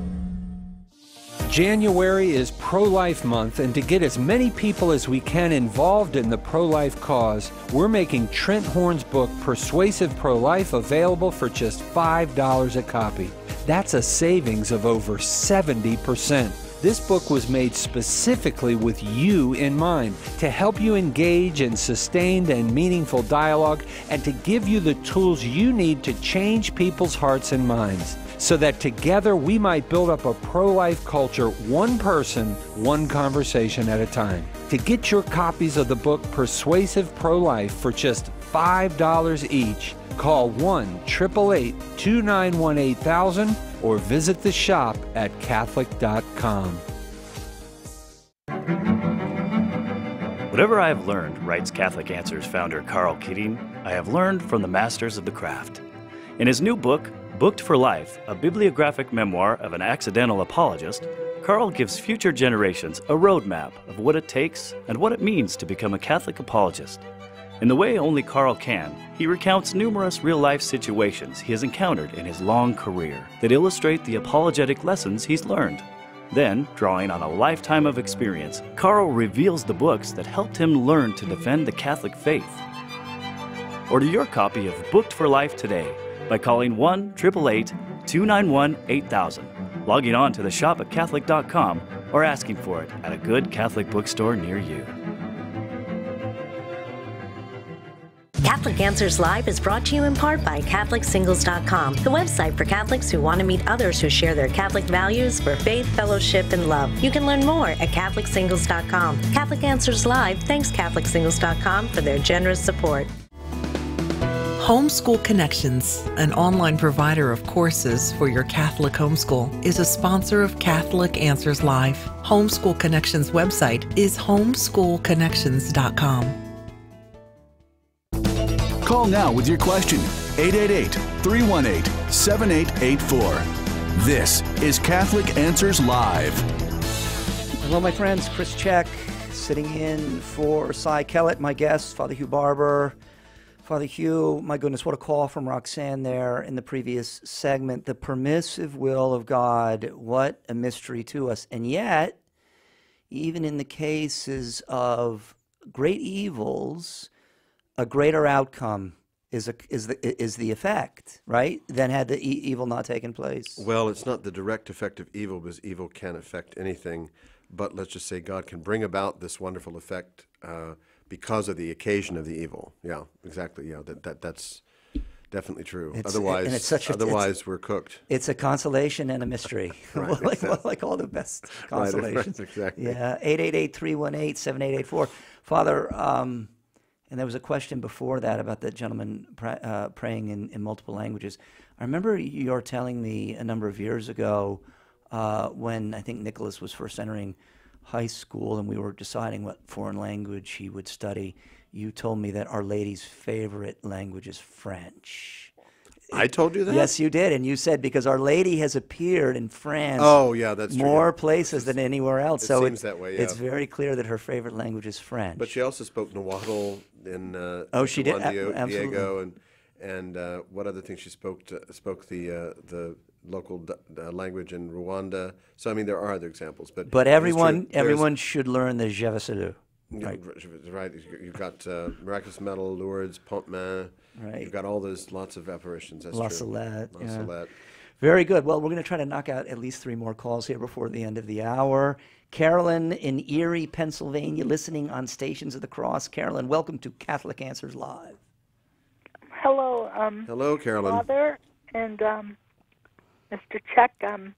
January is Pro-Life Month, and to get as many people as we can involved in the pro-life cause, we're making Trent Horn's book, Persuasive Pro-Life, available for just five dollars a copy. That's a savings of over seventy percent. This book was made specifically with you in mind, to help you engage in sustained and meaningful dialogue, and to give you the tools you need to change people's hearts and minds, so that together we might build up a pro-life culture, one person, one conversation at a time. To get your copies of the book Persuasive Pro-Life for just five dollars each, call one eight eight eight, two nine one, eight thousand or visit the shop at Catholic dot com. Whatever I have learned, writes Catholic Answers founder Carl Keating, I have learned from the masters of the craft. In his new book, Booked for Life, a bibliographic memoir of an accidental apologist, Carl gives future generations a roadmap of what it takes and what it means to become a Catholic apologist. In the way only Carl can, he recounts numerous real-life situations he has encountered in his long career that illustrate the apologetic lessons he's learned. Then, drawing on a lifetime of experience, Carl reveals the books that helped him learn to defend the Catholic faith. Order your copy of Booked for Life today by calling one eight eight eight, two nine one, eight thousand, logging on to the shop at Catholic dot com, or asking for it at a good Catholic bookstore near you. Catholic Answers Live is brought to you in part by Catholic Singles dot com, the website for Catholics who want to meet others who share their Catholic values for faith, fellowship, and love. You can learn more at Catholic Singles dot com. Catholic Answers Live thanks Catholic Singles dot com for their generous support. Homeschool Connections, an online provider of courses for your Catholic homeschool, is a sponsor of Catholic Answers Live. Homeschool Connections website is homeschool connections dot com. Call now with your question, eight eight eight, three one eight, seven eight eight four. This is Catholic Answers Live. Hello, my friends. Chris Check, sitting in for Cy Kellett, my guest, Father Hugh Barbour. Father Hugh, my goodness, what a call from Roxanne there in the previous segment. The permissive will of God, what a mystery to us. And yet, even in the cases of great evils, a greater outcome is a, is the is the effect, right? Than had the e- evil not taken place. Well, it's not the direct effect of evil, because evil can't affect anything. But let's just say God can bring about this wonderful effect uh, because of the occasion of the evil. Yeah, exactly. Yeah, that, that that's definitely true. It's, otherwise, and it's such a, otherwise it's, we're cooked. It's a consolation and a mystery, Right, like, exactly. like all the best Right, consolations. right, exactly. Yeah, eight eight eight, three one eight, seven eight eight four. Father, um, and there was a question before that about the gentleman pra- uh, praying in, in multiple languages. I remember you were telling me a number of years ago uh, when I think Nicholas was first entering high school and we were deciding what foreign language he would study. You told me that Our Lady's favorite language is French. I told you that? Yes, you did. And you said because Our Lady has appeared in France Oh, yeah, that's true. more places than anywhere else. It so seems it, that way, yeah. it's very clear that her favorite language is French. But she also spoke Nahuatl in uh, Oh, she did? Juan A- Diego, absolutely. Diego, and and uh, what other thing she spoke to, spoke the uh, the local d- uh, language in Rwanda. So I mean, there are other examples, but But it is everyone, true. There's- everyone should learn the Je veux salut. Yeah, Right. right. You've got uh, Miraculous Medal, Lourdes, Pont-Main. Right. You've got all those lots of apparitions. That's La true. Salette. La yeah. Salette. Very good. Well, we're going to try to knock out at least three more calls here before the end of the hour. Carolyn in Erie, Pennsylvania, listening on Stations of the Cross. Carolyn, welcome to Catholic Answers Live. Hello, um, Hello, Carolyn. Father and um, Mister Check. Um,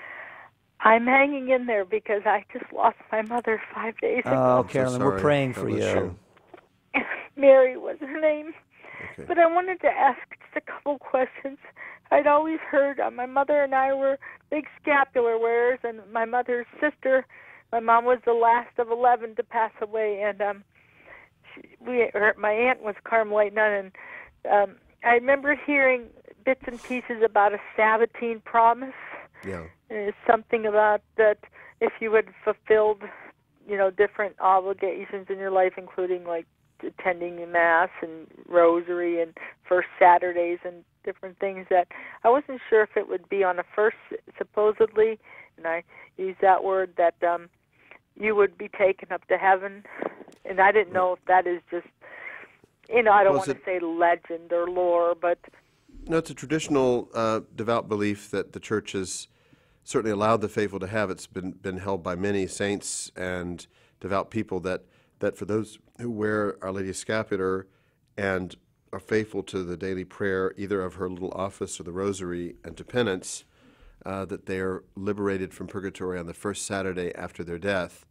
I'm hanging in there because I just lost my mother five days ago. Oh, Carolyn, we're praying for bless you. you. Mary was her name. Okay. But I wanted to ask just a couple questions. I'd always heard uh, my mother and I were big scapular wearers, and my mother's sister, my mom was the last of eleven to pass away, and um, she, we, her, my aunt was Carmelite nun, and um, I remember hearing bits and pieces about a Sabbatine promise. Yeah. And it's something about that if you had fulfilled, you know, different obligations in your life, including like attending the Mass and Rosary and First Saturdays and different things, that I wasn't sure if it would be on a first, supposedly, and I use that word, that um, you would be taken up to heaven. And I didn't know if that is just, you know, I don't Was want to it- say legend or lore, but No, it's a traditional uh, devout belief that the Church has certainly allowed the faithful to have. It's been been held by many saints and devout people that, that for those who wear Our Lady's scapular and are faithful to the daily prayer, either of her little office or the Rosary, and to penance, uh, that they are liberated from purgatory on the first Saturday after their death.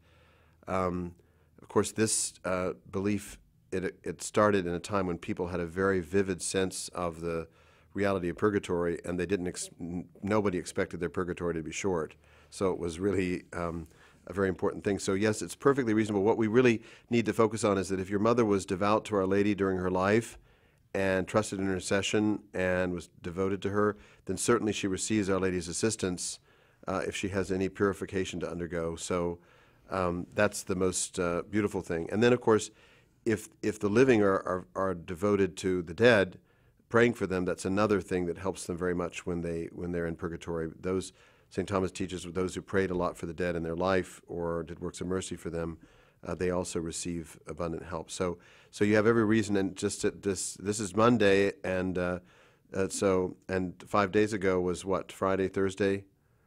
Um, of course, this uh, belief, it, it started in a time when people had a very vivid sense of the reality of purgatory, and they didn't. Ex- n- nobody expected their purgatory to be short, so it was really um, a very important thing. So yes, it's perfectly reasonable. What we really need to focus on is that if your mother was devout to Our Lady during her life, and trusted in intercession and was devoted to her, then certainly she receives Our Lady's assistance uh, if she has any purification to undergo. So um, that's the most uh, beautiful thing. And then, of course, if if the living are, are, are devoted to the dead, praying for them, that's another thing that helps them very much when they when they're in purgatory. Those Saint Thomas teaches those who prayed a lot for the dead in their life or did works of mercy for them, uh, they also receive abundant help. So so you have every reason. And just at this this is Monday, and uh, uh, so and five days ago was what, Friday, Thursday.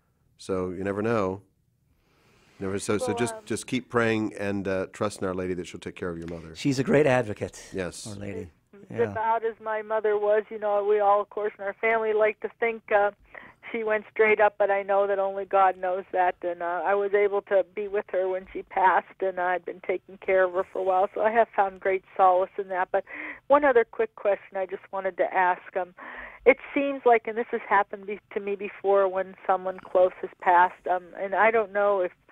So you never know. Never. So so Well, just um, just keep praying and uh, trust in Our Lady that she'll take care of your mother. She's a great advocate. Yes. Our Lady. yeah. devout as my mother was. You know, we all, of course, in our family like to think uh, she went straight up, but I know that only God knows that. And uh, I was able to be with her when she passed, and I'd been taking care of her for a while, so I have found great solace in that. But one other quick question I just wanted to ask. Um, it seems like, and this has happened be- to me before when someone close has passed, um, and I don't know if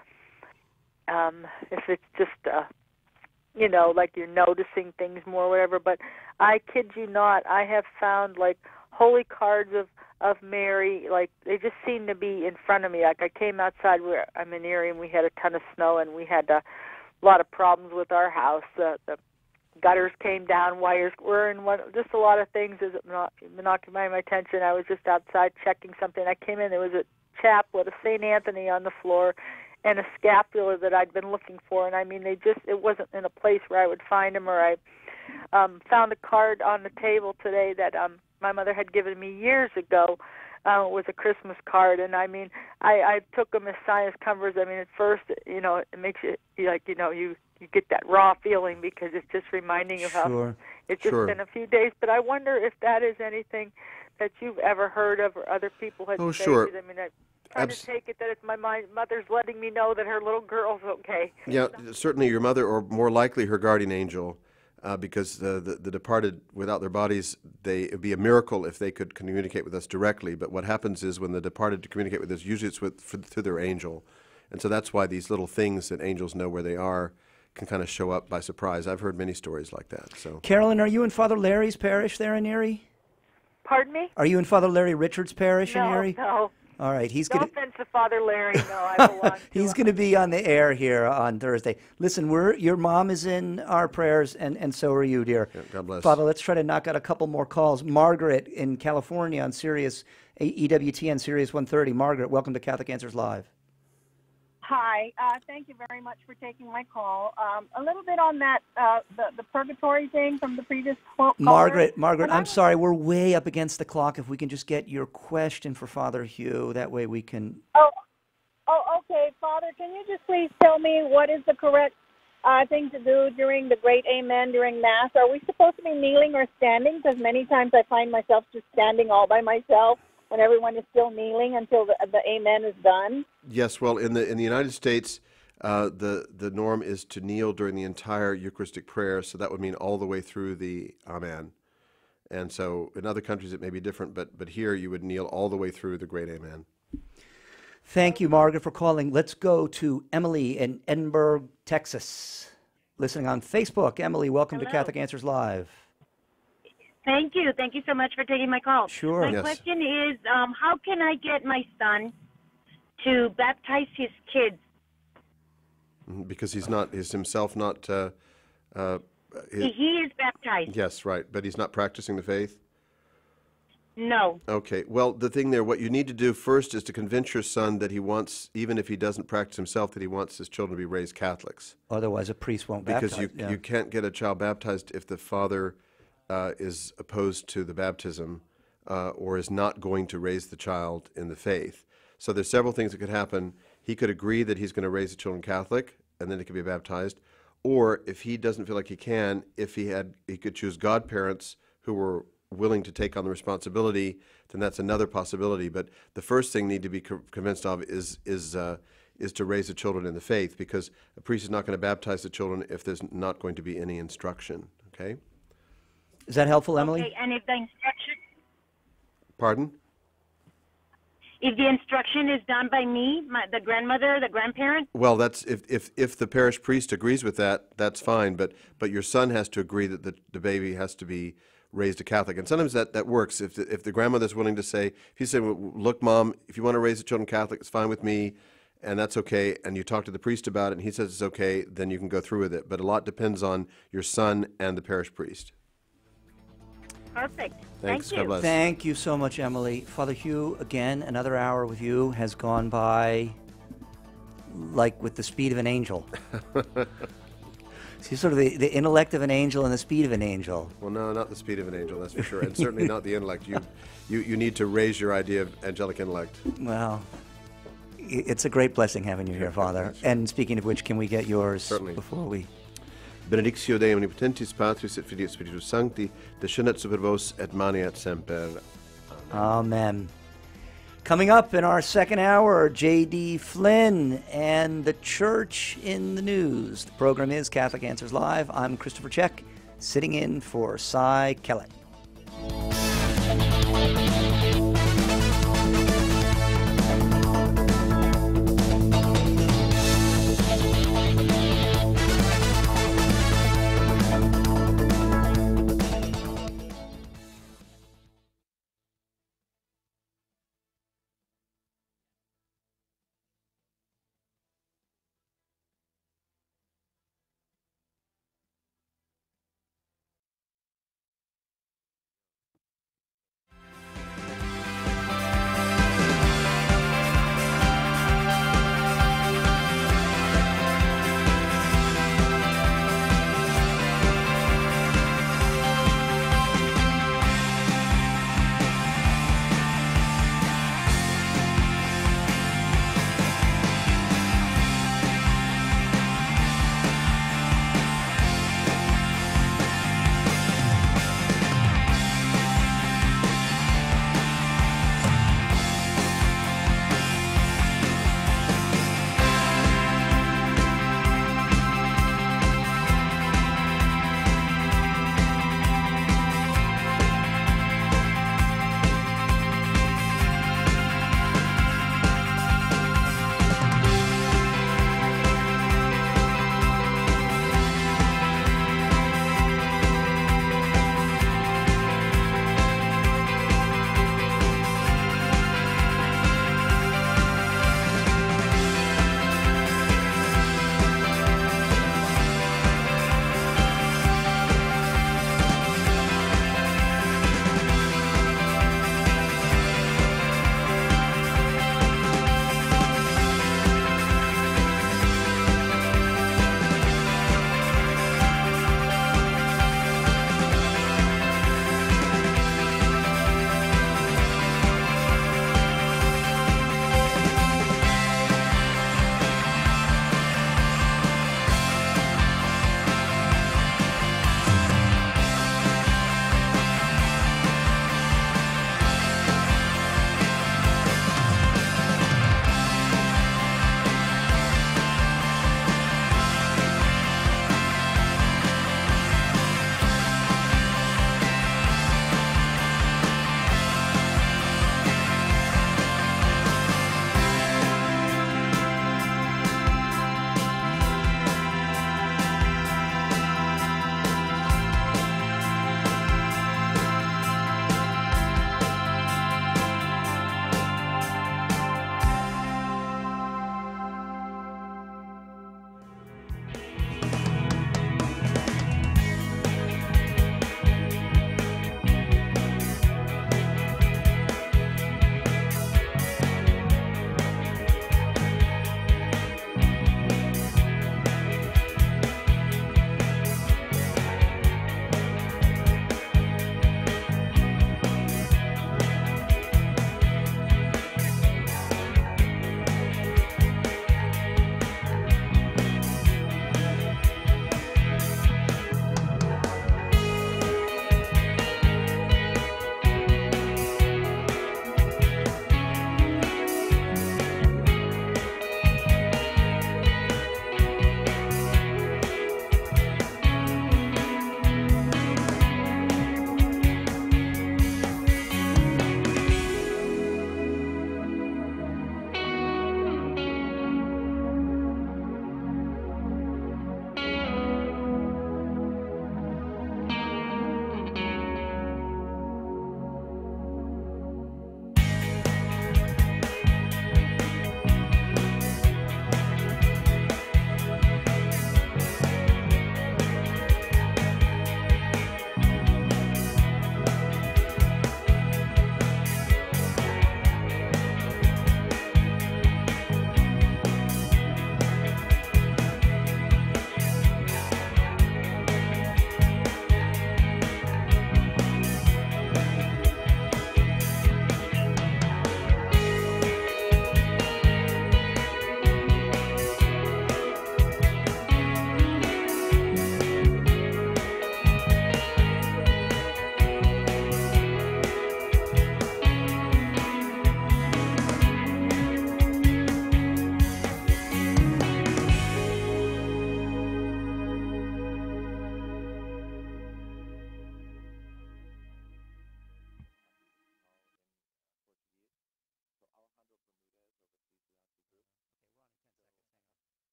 um, if it's just, uh, you know, like you're noticing things more or whatever, but I kid you not, I have found, like, holy cards of of Mary, like, they just seem to be in front of me. Like, I came outside, where I'm in Erie, and we had a ton of snow, and we had a lot of problems with our house. Uh, the gutters came down, wires were in one, just a lot of things has been occupying my attention. I was just outside checking something. I came in, there was a chaplet, a Saint Anthony on the floor, and a scapular that I'd been looking for, and I mean, they just, it wasn't in a place where I would find them, or I um, found a card on the table today that um, my mother had given me years ago. Uh, it was a Christmas card, and I mean, I, I took them as sinus covers. I mean, at first, you know, it makes you, you like, you know, you, you get that raw feeling because it's just reminding you of Sure. how it's just Sure. been a few days. But I wonder if that is anything that you've ever heard of or other people had Oh, said. sure. I mean, I try Abs- to take it that it's my, my mother's letting me know that her little girl's okay. Yeah, certainly your mother, or more likely her guardian angel, uh, because uh, the, the departed without their bodies, they, it would be a miracle if they could communicate with us directly. But what happens is when the departed to communicate with us, usually it's with, for, through their angel. And so that's why these little things that angels know where they are can kind of show up by surprise. I've heard many stories like that. So, Carolyn, are you in Father Larry's parish there in Erie? Pardon me? Are you in Father Larry Richards' parish No, in Erie? no. All right, he's No gonna offense to Father Larry, no, I belong to he's going to be on the air here on Thursday. Listen, we're your mom is in our prayers, and, and so are you, dear. Yeah, God bless. Father, let's try to knock out a couple more calls. Margaret in California on Sirius E W T N Sirius one thirty. Margaret, welcome to Catholic Answers Live. Hi, uh, thank you very much for taking my call. Um, a little bit on that, uh, the, the purgatory thing from the previous caller. Margaret, Margaret, When I I'm was- sorry, we're way up against the clock. If we can just get your question for Father Hugh, that way we can. Oh, oh, okay, Father, can you just please tell me what is the correct uh, thing to do during the Great Amen during Mass? Are we supposed to be kneeling or standing? Because many times I find myself just standing all by myself when everyone is still kneeling until the, the Amen is done. yes, well, in the in the United States, uh, the the norm is to kneel during the entire Eucharistic prayer. So that would mean all the way through the Amen. And so in other countries it may be different, but but here you would kneel all the way through the Great Amen. Thank you, Margaret, for calling. Let's go to Emily in Edinburgh, Texas, listening on Facebook. Emily, welcome to Hello. Catholic Answers Live. Thank you. Thank you so much for taking my call. Sure. My Yes. question is, um, how can I get my son to baptize his kids? Mhm, because he's not, he's himself not, uh, uh, He, he- he is baptized. yes, right, but he's not practicing the faith? No. Okay, well, the thing there, what you need to do first is to convince your son that he wants, even if he doesn't practice himself, that he wants his children to be raised Catholics. Otherwise, a priest won't Because baptize. you, yeah. you can't get a child baptized if the father uh, is opposed to the baptism uh, or is not going to raise the child in the faith. So there's several things that could happen. He could agree that he's going to raise the children Catholic, and then they could be baptized. Or if he doesn't feel like he can, if he had, he could choose godparents who were willing to take on the responsibility, then that's another possibility. But the first thing need to be co- convinced of is is uh, is to raise the children in the faith, because a priest is not going to baptize the children if there's not going to be any instruction. Okay? Is that helpful, Emily? Okay, and if the instruction, Pardon? if the instruction is done by me, my, the grandmother, the grandparent, Well, that's if, if if the parish priest agrees with that, that's fine. But but your son has to agree that the, the baby has to be raised a Catholic, and sometimes that, that works. If the, if the grandmother's willing to say, if you say, well, look, Mom, if you want to raise the children Catholic, it's fine with me, and that's okay, and you talk to the priest about it, and he says it's okay, then you can go through with it. But a lot depends on your son and the parish priest. perfect. Thanks. Thank God you. bless. Thank you so much, Emily. Father Hugh, again, another hour with you has gone by like with the speed of an angel. See, sort of the, the intellect of an angel and the speed of an angel. Well, no, not the speed of an angel, that's for sure, and certainly not the intellect. You, you, you need to raise your idea of angelic intellect. Well, i- it's a great blessing having you here, Father. And speaking of which, can we get yours Certainly. before we... benedictio Dei omnipotentis Patris et Filii et Spiritus Sancti, descendat super vos et maneat semper. Amen. Coming up in our second hour, J D. Flynn and the Church in the News. The program is Catholic Answers Live. I'm Christopher Check, sitting in for Cy Kellett.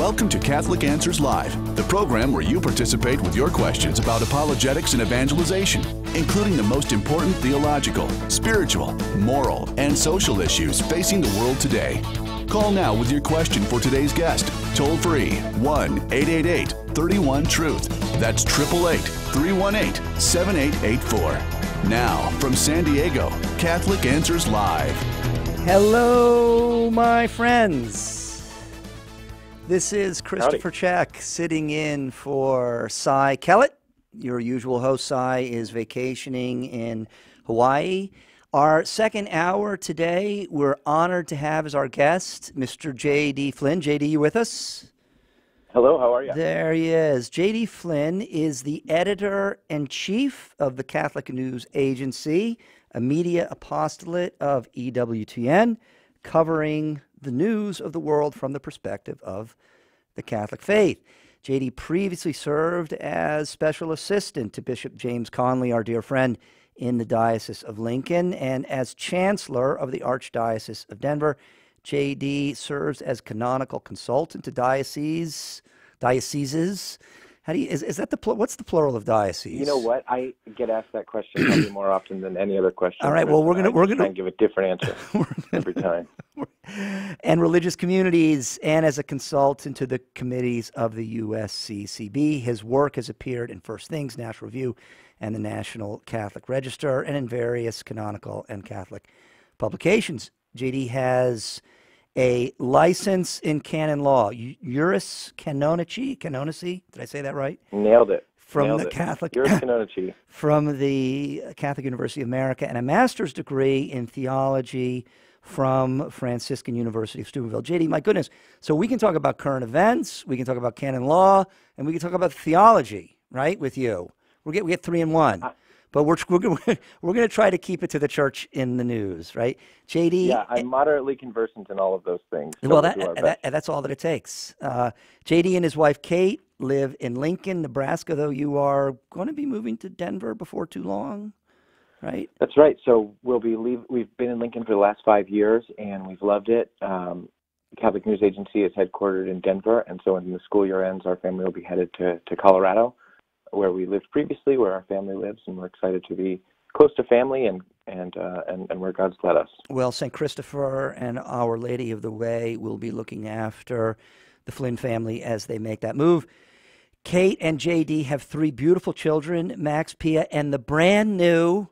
Welcome to Catholic Answers Live, the program where you participate with your questions about apologetics and evangelization, including the most important theological, spiritual, moral, and social issues facing the world today. Call now with your question for today's guest. Toll free one eight eight eight, three one, truth. That's eight eight eight, three one eight, seven eight eight four. Now, from San Diego, Catholic Answers Live. Hello, my friends. This is Christopher Howdy. Check sitting in for Cy Kellett. Your usual host, Cy, is vacationing in Hawaii. Our second hour today, we're honored to have as our guest Mister J D Flynn. J D, you with us? Hello, how are you? There he is. J D Flynn is the editor-in-chief of the Catholic News Agency, a media apostolate of E W T N, covering the news of the world from the perspective of the Catholic faith. J D previously served as special assistant to Bishop James Conley, our dear friend, in the Diocese of Lincoln, and as chancellor of the Archdiocese of Denver. J D serves as canonical consultant to dioceses, dioceses. How do you, is, is that the, pl- what's the plural of diocese? You know what? I get asked that question probably more often than any other question. All right, well, we're gonna- I we're just gonna- try and give a different answer every time. And religious communities, and as a consultant to the committees of the U S C C B. His work has appeared in First Things, National Review, and the National Catholic Register, and in various canonical and Catholic publications. J D has a license in canon law, Juris Canonici, Canonici, did I say that right? Nailed it. From Nailed the it. Catholic Juris Canonici. from the Catholic University of America, and a master's degree in theology from Franciscan University of Steubenville. J D, my goodness, so we can talk about current events, we can talk about canon law, and we can talk about theology, right, with you. We get we get three in one. Uh, But we're we're we're going to try to keep it to the church in the news, right? J D. Yeah, I'm moderately conversant in all of those things. So Well, we'll that, do our that best. that's all that it takes. Uh, J D and his wife Kate live in Lincoln, Nebraska. Though you are going to be moving to Denver before too long, right? That's right. So we'll be leave. We've been in Lincoln for the last five years, and we've loved it. Um, Catholic News Agency is headquartered in Denver, and so when the school year ends, our family will be headed to to Colorado, where we lived previously, where our family lives, and we're excited to be close to family and and uh, and, and where God's led us. Well, Saint Christopher and Our Lady of the Way will be looking after the Flynn family as they make that move. Kate and J D have three beautiful children, Max, Pia, and the brand new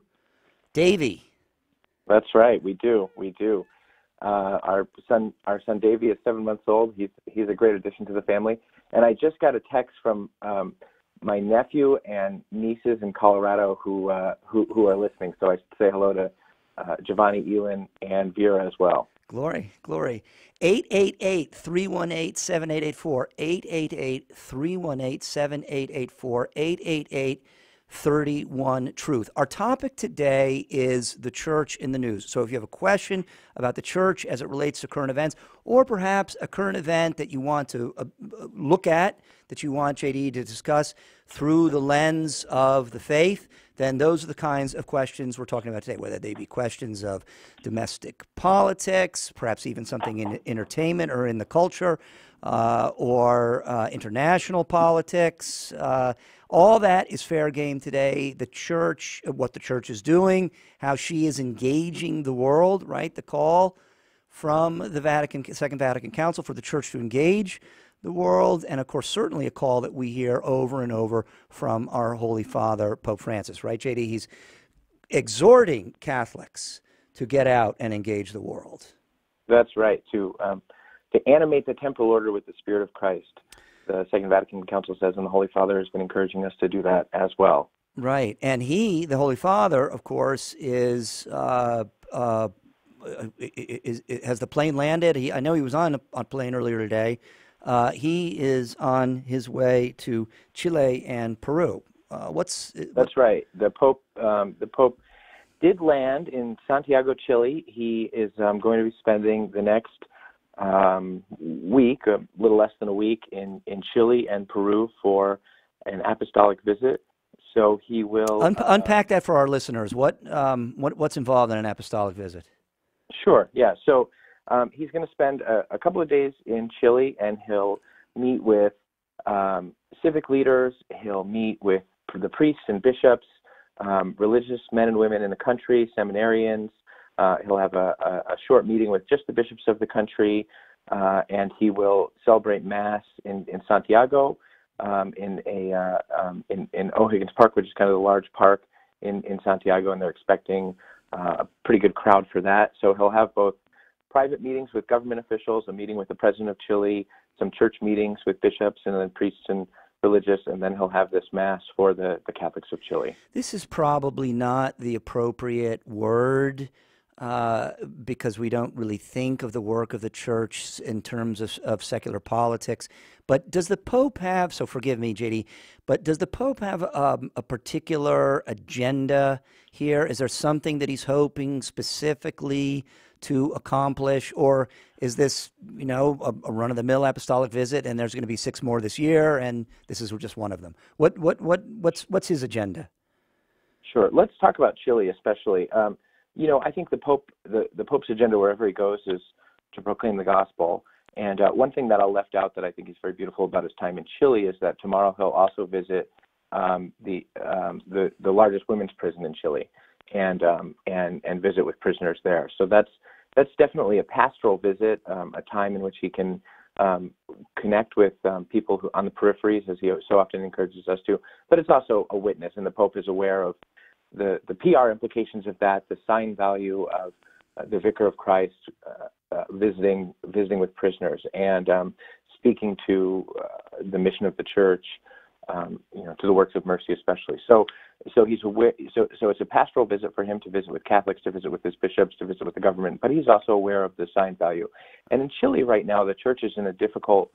Davy. That's right, we do, we do. Uh, our son, our son Davy is seven months old. He's he's a great addition to the family. And I just got a text from um, my nephew and nieces in Colorado who uh, who who are listening. So I should say hello to uh, Giovanni, Elin, and Vera as well. Glory, glory. eight eight eight, three one eight, seven eight eight four. eight eight eight, three one eight, seven eight eight four. eight eight eight, three one, truth. Our topic today is the church in the news. So if you have a question about the church as it relates to current events, or perhaps a current event that you want to uh, look at, that you want J D to discuss through the lens of the faith, then those are the kinds of questions we're talking about today, whether they be questions of domestic politics, perhaps even something in entertainment or in the culture, uh, or uh, international politics. Uh, all that is fair game today. The church, what the church is doing, how she is engaging the world, right? The call from the Vatican, Second Vatican Council for the church to engage the world, and of course certainly a call that we hear over and over from our Holy Father, Pope Francis, right, J D? He's exhorting Catholics to get out and engage the world. That's right, to um, to animate the temporal order with the Spirit of Christ. The Second Vatican Council says, and the Holy Father has been encouraging us to do that as well. Right, and he, the Holy Father, of course, is uh, uh, is, is has the plane landed? He, I know he was on a, on a plane earlier today. Uh, he is on his way to Chile and Peru. Uh, what's That's right. The Pope, um, the Pope did land in Santiago, Chile. He is um, going to be spending the next um, week, a little less than a week, in, in Chile and Peru for an apostolic visit. So he will Un- uh, unpack that for our listeners. What um, what what's involved in an apostolic visit? Sure. Yeah. So um, he's going to spend a, a couple of days in Chile, and he'll meet with um, civic leaders. He'll meet with the priests and bishops, um, religious men and women in the country, seminarians. Uh, he'll have a, a, a short meeting with just the bishops of the country, uh, and he will celebrate Mass in, in Santiago, um, in a uh, um, in, in O'Higgins Park, which is kind of the large park in, in Santiago, and they're expecting uh, a pretty good crowd for that. So he'll have both private meetings with government officials, a meeting with the president of Chile, some church meetings with bishops and then priests and religious, and then he'll have this Mass for the, the Catholics of Chile. This is probably not the appropriate word uh, because we don't really think of the work of the church in terms of, of secular politics. But does the Pope have, so forgive me, J D, but does the Pope have um, a particular agenda here? Is there something that he's hoping specifically to accomplish, or is this, you know, a, a run-of-the-mill apostolic visit, and there's going to be six more this year, and this is just one of them? What, what, what, what's, what's his agenda? Sure. Let's talk about Chile, especially. Um, you know, I think the Pope, the, the Pope's agenda wherever he goes is to proclaim the gospel. And uh, one thing that I left out that I think is very beautiful about his time in Chile is that tomorrow he'll also visit um, the, um, the the largest women's prison in Chile, and um, and and visit with prisoners there. So that's that's definitely a pastoral visit, um, a time in which he can um, connect with um, people who, on the peripheries, as he so often encourages us to. But it's also a witness, and the Pope is aware of the the P R implications of that, the sign value of uh, the Vicar of Christ uh, uh, visiting visiting with prisoners and um, speaking to uh, the mission of the Church. Um, you know, to the works of mercy especially. So, so he's aware. So, so it's a pastoral visit for him to visit with Catholics, to visit with his bishops, to visit with the government. But he's also aware of the sign value. And in Chile right now, the Church is in a difficult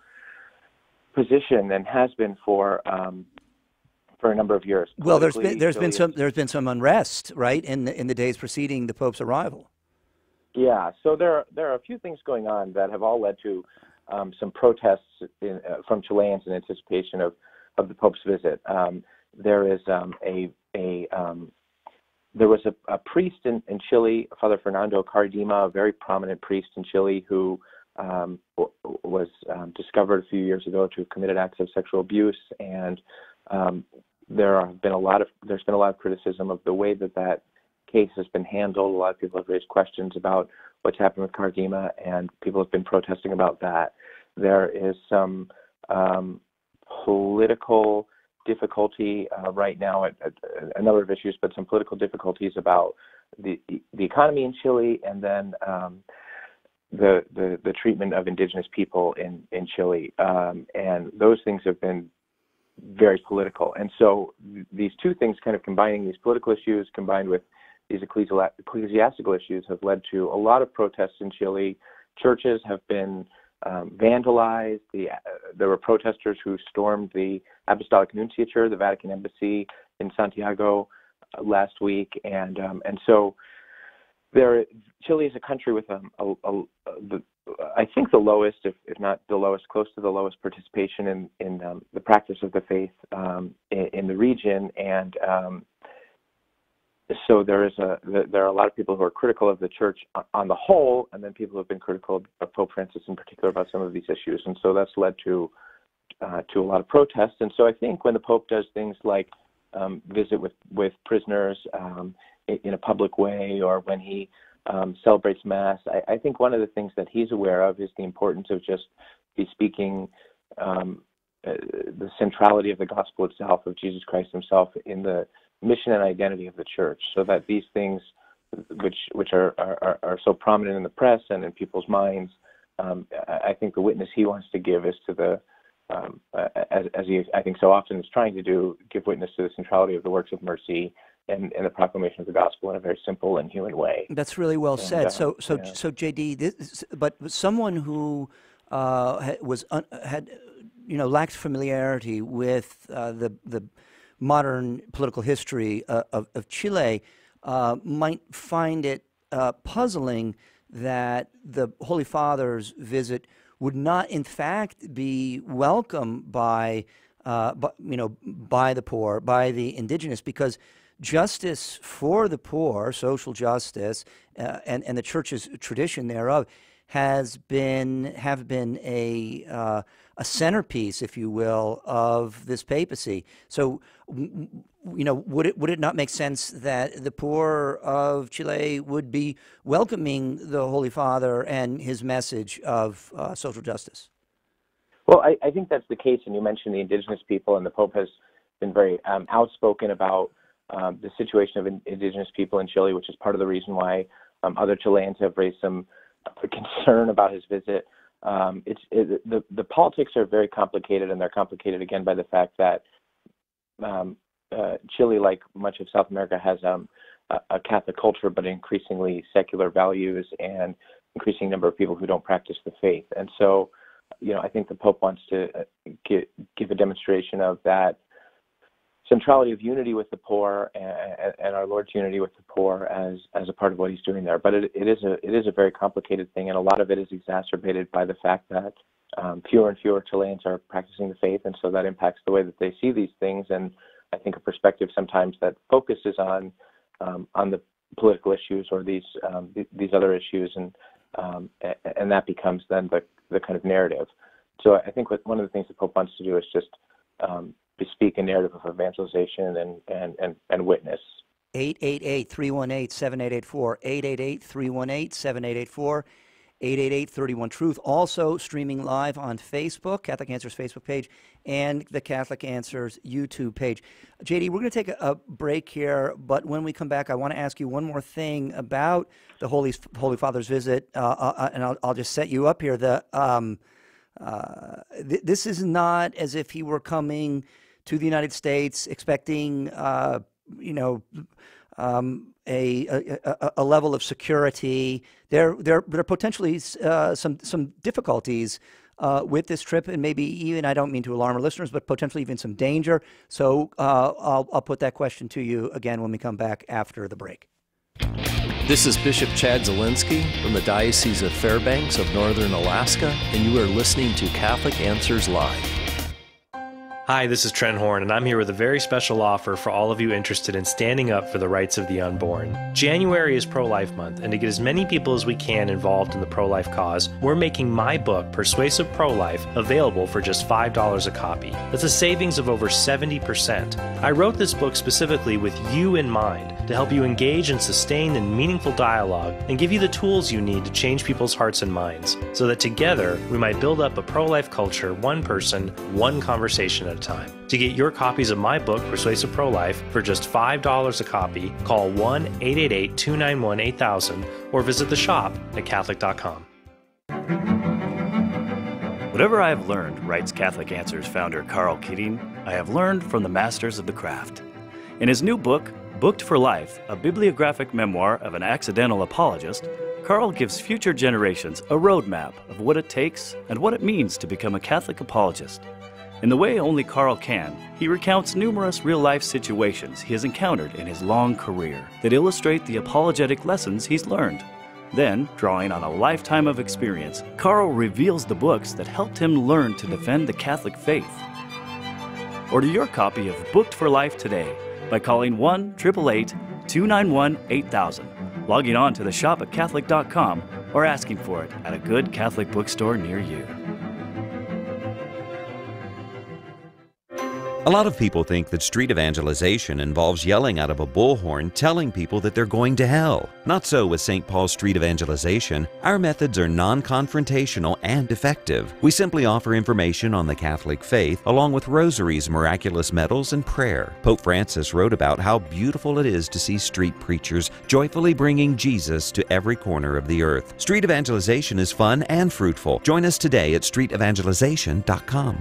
position and has been for um, for a number of years. Well, there's been there's been some there's been some unrest, right, in the, in the days preceding the Pope's arrival. Yeah. So there are, there are a few things going on that have all led to um, some protests in, uh, from Chileans in anticipation of. of the Pope's visit. Um, there is um, a, a um, there was a, a priest in, in Chile, Father Fernando Cardima, a very prominent priest in Chile who um, w- was um, discovered a few years ago to have committed acts of sexual abuse, and um, there have been a lot of there's been a lot of criticism of the way that that case has been handled. A lot of people have raised questions about what's happened with Cardima, and people have been protesting about that. There is some um, political difficulty uh, right now at, at a number of issues, but some political difficulties about the the economy in Chile, and then um, the, the the treatment of indigenous people in in Chile, um, and those things have been very political. And so th- these two things, kind of combining these political issues combined with these ecclesial- ecclesiastical issues, have led to a lot of protests in Chile. Churches have been Um, vandalized. The, uh, there were protesters who stormed the Apostolic Nunciature, the Vatican Embassy in Santiago uh, last week, and um, and so there. Chile is a country with um, a, a, a, the, I think the lowest, if, if not the lowest, close to the lowest participation in in um, the practice of the faith um, in, in the region, and um, so there is a there are a lot of people who are critical of the Church on the whole, and then people who have been critical of Pope Francis in particular about some of these issues, and so that's led to uh, to a lot of protests. And so I think when the Pope does things like um, visit with with prisoners um, in, in a public way, or when he um, celebrates Mass, I, I think one of the things that he's aware of is the importance of just be speaking um, uh, the centrality of the gospel itself, of Jesus Christ himself in the mission and identity of the Church, so that these things, which which are are, are so prominent in the press and in people's minds, um, I think the witness he wants to give is to the, um, as, as he I think so often is trying to do, give witness to the centrality of the works of mercy and, and the proclamation of the gospel in a very simple and human way. That's really well and, said. Uh, so so yeah. so J D, this, but someone who uh, was un, had you know lacked familiarity with uh, the the modern political history uh, of, of Chile uh, might find it uh, puzzling that the Holy Father's visit would not, in fact, be welcomed by, uh, by, you know, by the poor, by the indigenous, because justice for the poor, social justice, uh, and and the Church's tradition thereof, has been have been a uh, a centerpiece, if you will, of this papacy. So, w- you know, would it would it not make sense that the poor of Chile would be welcoming the Holy Father and his message of uh, social justice? Well, I, I think that's the case, and you mentioned the indigenous people, and the Pope has been very um, outspoken about um, the situation of in, indigenous people in Chile, which is part of the reason why um, other Chileans have raised some concern about his visit. Um, it's it, the the politics are very complicated, and they're complicated again by the fact that um, uh, Chile, like much of South America, has um, a, a Catholic culture, but increasingly secular values and increasing number of people who don't practice the faith. And so, you know, I think the Pope wants to get, give a demonstration of that centrality of unity with the poor and, and our Lord's unity with the poor as as a part of what he's doing there. But it, it is a it is a very complicated thing, and a lot of it is exacerbated by the fact that um, fewer and fewer Chileans are practicing the faith, and so that impacts the way that they see these things. And I think a perspective sometimes that focuses on um, on the political issues or these um, th- these other issues, and um, and that becomes then the the kind of narrative. So I think what one of the things the Pope wants to do is just um, bespeak a narrative of evangelization and, and, and, and witness. eight eight eight, three one eight, seven eight eight four, eight eight eight, three one eight, seven eight eight four, eight eight eight, three one, truth. Also streaming live on Facebook, Catholic Answers Facebook page, and the Catholic Answers YouTube page. J D, we're going to take a, a break here, but when we come back, I want to ask you one more thing about the Holy Holy Father's visit, uh, uh, and I'll, I'll just set you up here. The um, uh, th- this is not as if he were coming to the United States expecting, uh, you know, um, a, a a level of security. There there there are potentially uh, some some difficulties uh, with this trip, and maybe even, I don't mean to alarm our listeners, but potentially even some danger. So uh, I'll I'll put that question to you again when we come back after the break. This is Bishop Chad Zielinski from the Diocese of Fairbanks of Northern Alaska, and you are listening to Catholic Answers Live. Hi, this is Trent Horn, and I'm here with a very special offer for all of you interested in standing up for the rights of the unborn. January is Pro-Life Month, and to get as many people as we can involved in the pro-life cause, we're making my book, Persuasive Pro-Life, available for just five dollars a copy. That's a savings of over seventy percent. I wrote this book specifically with you in mind, to help you engage in sustained and meaningful dialogue and give you the tools you need to change people's hearts and minds, so that together we might build up a pro-life culture, one person, one conversation at a time. To get your copies of my book, Persuasive Pro-Life, for just five dollars a copy, call one eight eight eight, two nine one, eight thousand or visit the shop at catholic dot com. Whatever I have learned, writes Catholic Answers founder Carl Keating, I have learned from the masters of the craft. In his new book, Booked for Life, a bibliographic memoir of an accidental apologist, Carl gives future generations a roadmap of what it takes and what it means to become a Catholic apologist. In the way only Carl can, he recounts numerous real-life situations he has encountered in his long career that illustrate the apologetic lessons he's learned. Then, drawing on a lifetime of experience, Carl reveals the books that helped him learn to defend the Catholic faith. Order your copy of Booked for Life today by calling one eight eight eight, two nine one, eight thousand, logging on to the shop at catholic dot com, or asking for it at a good Catholic bookstore near you. A lot of people think that street evangelization involves yelling out of a bullhorn telling people that they're going to hell. Not so with Saint Paul's Street Evangelization. Our methods are non-confrontational and effective. We simply offer information on the Catholic faith along with rosaries, miraculous medals, and prayer. Pope Francis wrote about how beautiful it is to see street preachers joyfully bringing Jesus to every corner of the earth. Street evangelization is fun and fruitful. Join us today at street evangelization dot com.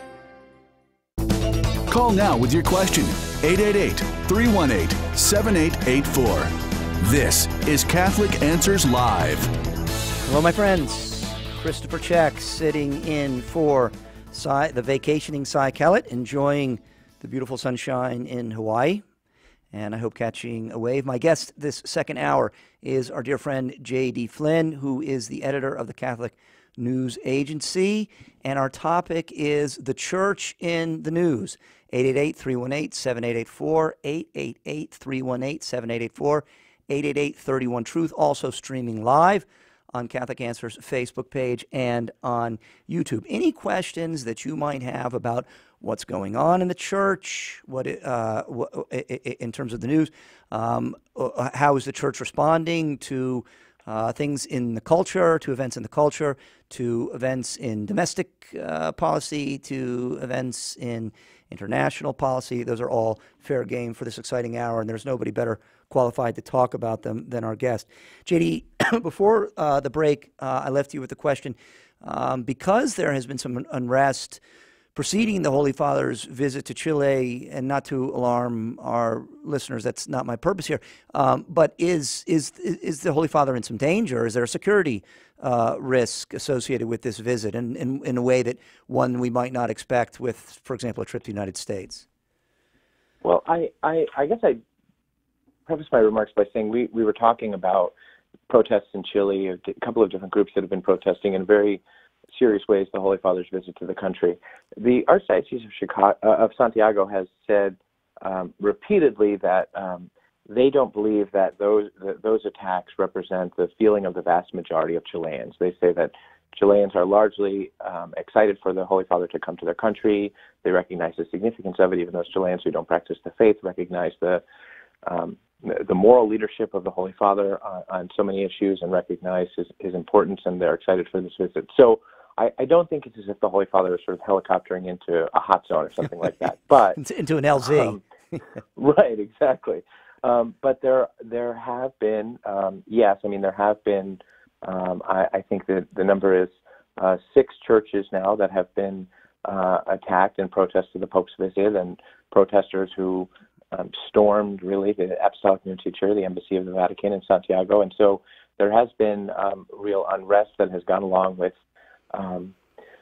Call now with your question, eight eight eight, three one eight, seven eight eight four. This is Catholic Answers Live. Hello, my friends. Christopher Check sitting in for Cy, the vacationing Cy Kellett, enjoying the beautiful sunshine in Hawaii, and I hope catching a wave. My guest this second hour is our dear friend J D Flynn, who is the editor of the Catholic News Agency, and our topic is the Church in the News. eight eight eight, three one eight, seven eight eight four, eight eight eight, three one eight, seven eight eight four, eight eight eight, three one, truth, also streaming live on Catholic Answers Facebook page and on YouTube. Any questions that you might have about what's going on in the church, what, uh, what in terms of the news, um, how is the church responding to uh, things in the culture, to events in the culture, to events in domestic uh, policy, to events in international policy. Those are all fair game for this exciting hour, and there's nobody better qualified to talk about them than our guest. J D, before uh, the break, uh, I left you with a question. Um, because there has been some unrest preceding the Holy Father's visit to Chile, and not to alarm our listeners, that's not my purpose here, um, but is, is, is the Holy Father in some danger? Is there a security uh, risk associated with this visit in, in, in a way that one we might not expect with, for example, a trip to the United States? Well, I, I, I guess I preface my remarks by saying we, we were talking about protests in Chile, a couple of different groups that have been protesting in very serious ways the Holy Father's visit to the country. The Archdiocese of Chicago, uh, of Santiago has said um, repeatedly that um, they don't believe that those that those attacks represent the feeling of the vast majority of Chileans. They say that Chileans are largely um, excited for the Holy Father to come to their country. They recognize the significance of it. Even those Chileans who don't practice the faith recognize the um, the moral leadership of the Holy Father on, on so many issues and recognize his, his importance, and they're excited for this visit. So I, I don't think it's as if the Holy Father is sort of helicoptering into a hot zone or something like that. But into an L Z. Um, right, exactly. Um, but there there have been, um, yes, I mean, there have been, um, I, I think that the number is uh, six churches now that have been uh, attacked in protest to the Pope's visit, and protesters who um, stormed, really, the Apostolic Nunciature, the Embassy of the Vatican in Santiago. And so there has been um, real unrest that has gone along with Um,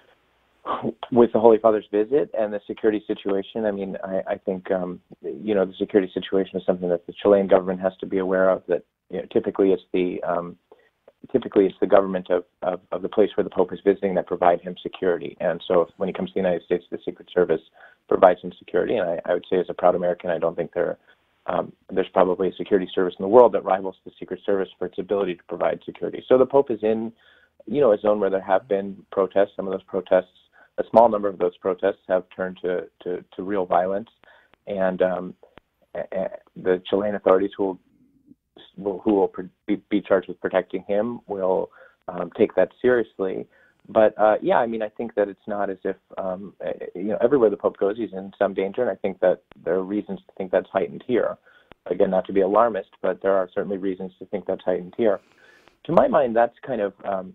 with the Holy Father's visit and the security situation. I mean, I, I think, um, you know, the security situation is something that the Chilean government has to be aware of, that, you know, typically it's the um, typically it's the government of, of, of the place where the Pope is visiting that provide him security. And so if, when he comes to the United States, the Secret Service provides him security. And I, I would say, as a proud American, I don't think there um, there's probably a security service in the world that rivals the Secret Service for its ability to provide security. So the Pope is in, you know, a zone where there have been protests. Some of those protests, a small number of those protests, have turned to, to, to real violence. And um, a, the Chilean authorities who will, will, who will be, be charged with protecting him will um, take that seriously. But, uh, yeah, I mean, I think that it's not as if, um, you know, everywhere the Pope goes, he's in some danger. And I think that there are reasons to think that's heightened here. Again, not to be alarmist, but there are certainly reasons to think that's heightened here. To my mind, that's kind of, um,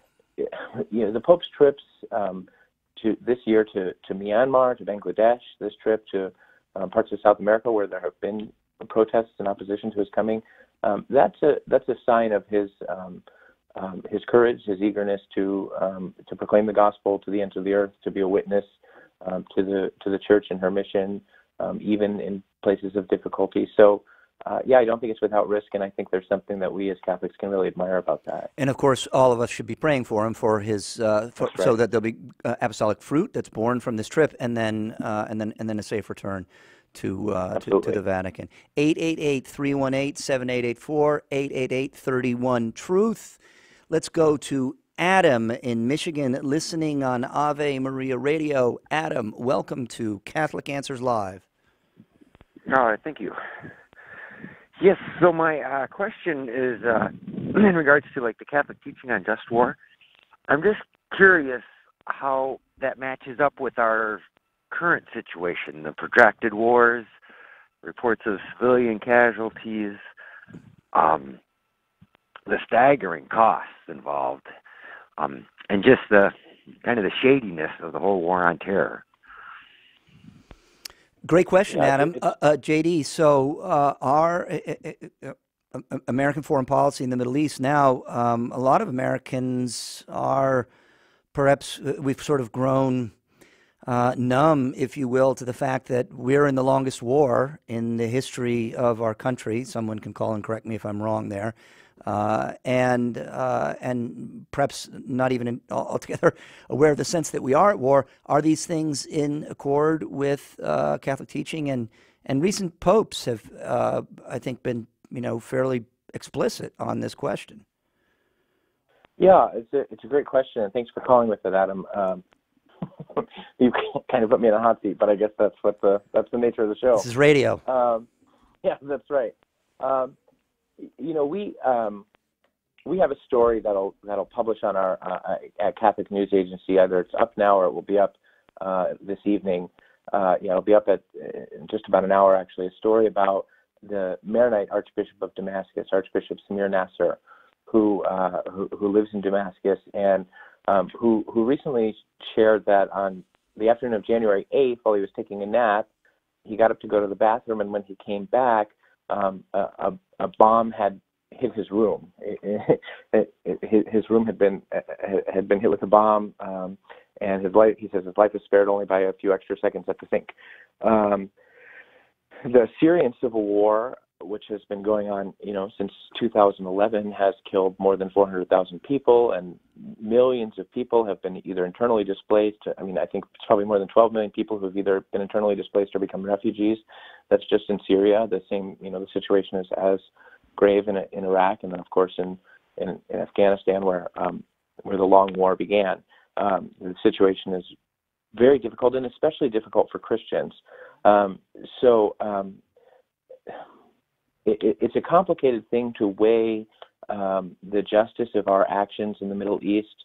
you know, the Pope's trips um, to this year to, to Myanmar, to Bangladesh, this trip to um, parts of South America where there have been protests in opposition to his coming, um, that's a that's a sign of his um, um, his courage, his eagerness to um, to proclaim the gospel to the ends of the earth, to be a witness um, to the to the Church and her mission, um, even in places of difficulty. So. Uh, yeah, I don't think it's without risk, and I think there's something that we as Catholics can really admire about that. And of course, all of us should be praying for him, for his, uh, for, right. so that there'll be uh, apostolic fruit that's born from this trip, and then, uh, and then, and then a safe return to uh, to, to the Vatican. eight eight eight, three one eight, seven eight eight four, eight eight eight, three one, truth. Let's go to Adam in Michigan, listening on Ave Maria Radio. Adam, welcome to Catholic Answers Live. All right, thank you. Yes, so my uh, question is uh, in regards to like the Catholic teaching on just war. I'm just curious how that matches up with our current situation, the protracted wars, reports of civilian casualties, um, the staggering costs involved, um, and just the kind of the shadiness of the whole war on terror. Great question, yeah, Adam. Uh, uh, J D, so uh, our uh, uh, American foreign policy in the Middle East now, um, a lot of Americans are perhaps, uh, we've sort of grown uh, numb, if you will, to the fact that we're in the longest war in the history of our country. Someone can call and correct me if I'm wrong there. Uh, and uh, and perhaps not even in, altogether aware of the sense that we are at war. Are these things in accord with uh, Catholic teaching? And and recent popes have, uh, I think, been you know fairly explicit on this question. Yeah, it's a it's a great question, and thanks for calling with it, Adam. Um, you kind of put me in a hot seat, but I guess that's what the that's the nature of the show. This is radio. Um, yeah, that's right. Um, you know, we um, we have a story that'll that'll publish on our uh, at Catholic News Agency. Either it's up now or it will be up uh, this evening. Uh, yeah, it'll be up at in just about an hour, actually. A story about the Maronite Archbishop of Damascus, Archbishop Samir Nasser, who uh, who, who lives in Damascus, and um, who who recently shared that on the afternoon of January eighth, while he was taking a nap, he got up to go to the bathroom, and when he came back, um, a, a, a bomb had hit his room. It, it, it, his room had been had been hit with a bomb, um, and his life. He says his life was spared only by a few extra seconds at the sink. Um, the Syrian civil war, which has been going on, you know, since two thousand eleven, has killed more than four hundred thousand people, and millions of people have been either internally displaced. I mean, I think it's probably more than twelve million people who have either been internally displaced or become refugees. That's just in Syria. The same, you know, the situation is as grave in in Iraq, and then of course in in, in Afghanistan, where um, where the long war began. Um, the situation is very difficult, and especially difficult for Christians. Um, so. Um, It, it's a complicated thing to weigh um, the justice of our actions in the Middle East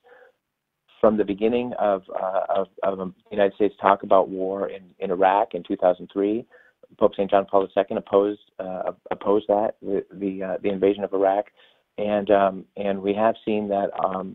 from the beginning of, uh, of, of the United States talk about war in, in Iraq in two thousand three. Pope Saint John Paul the Second opposed uh, opposed that the the, uh, the invasion of Iraq, and um, and we have seen that um,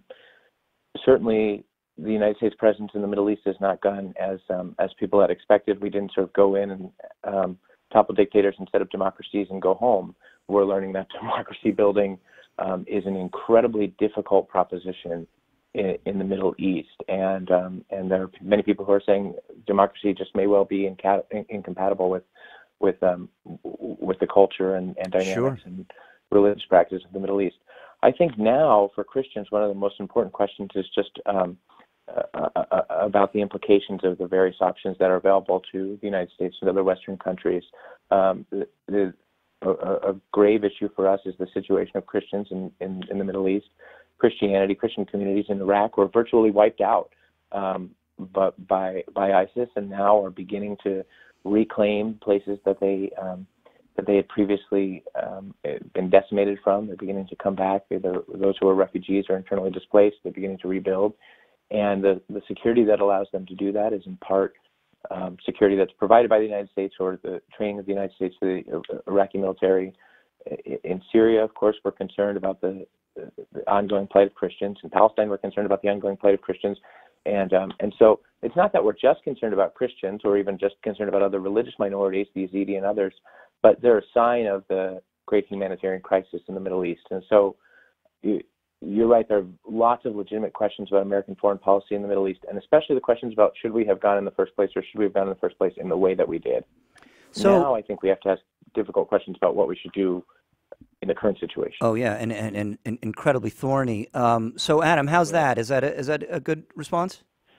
certainly the United States presence in the Middle East has not gone as um, as people had expected. We didn't sort of go in and um, topple dictators and set up democracies and go home. We're learning that democracy building um, is an incredibly difficult proposition in, in the Middle East, and um, and there are many people who are saying democracy just may well be inca- incompatible with with um, with the culture and, and dynamics Sure. and religious practice of the Middle East. I think now for Christians, one of the most important questions is just um, Uh, uh, about the implications of the various options that are available to the United States and other Western countries. Um, the, the, a, a grave issue for us is the situation of Christians in, in, in the Middle East. Christianity, Christian communities in Iraq were virtually wiped out um, but by by ISIS, and now are beginning to reclaim places that they um, that they had previously um, been decimated from. They're beginning to come back. Either those who are refugees or internally displaced, they're beginning to rebuild. And the, the security that allows them to do that is in part um, security that's provided by the United States, or the training of the United States to the Iraqi military. In Syria, of course, we're concerned about the, the, the ongoing plight of Christians. In Palestine, we're concerned about the ongoing plight of Christians. And um, and so it's not that we're just concerned about Christians or even just concerned about other religious minorities, the Yazidi and others, but they're a sign of the great humanitarian crisis in the Middle East. And so you, You're right. There are lots of legitimate questions about American foreign policy in the Middle East, and especially the questions about should we have gone in the first place, or should we have gone in the first place in the way that we did. So now I think we have to ask difficult questions about what we should do in the current situation. Oh yeah, and and, and, and incredibly thorny. Um, so Adam, how's that? Is that a, is that a good response?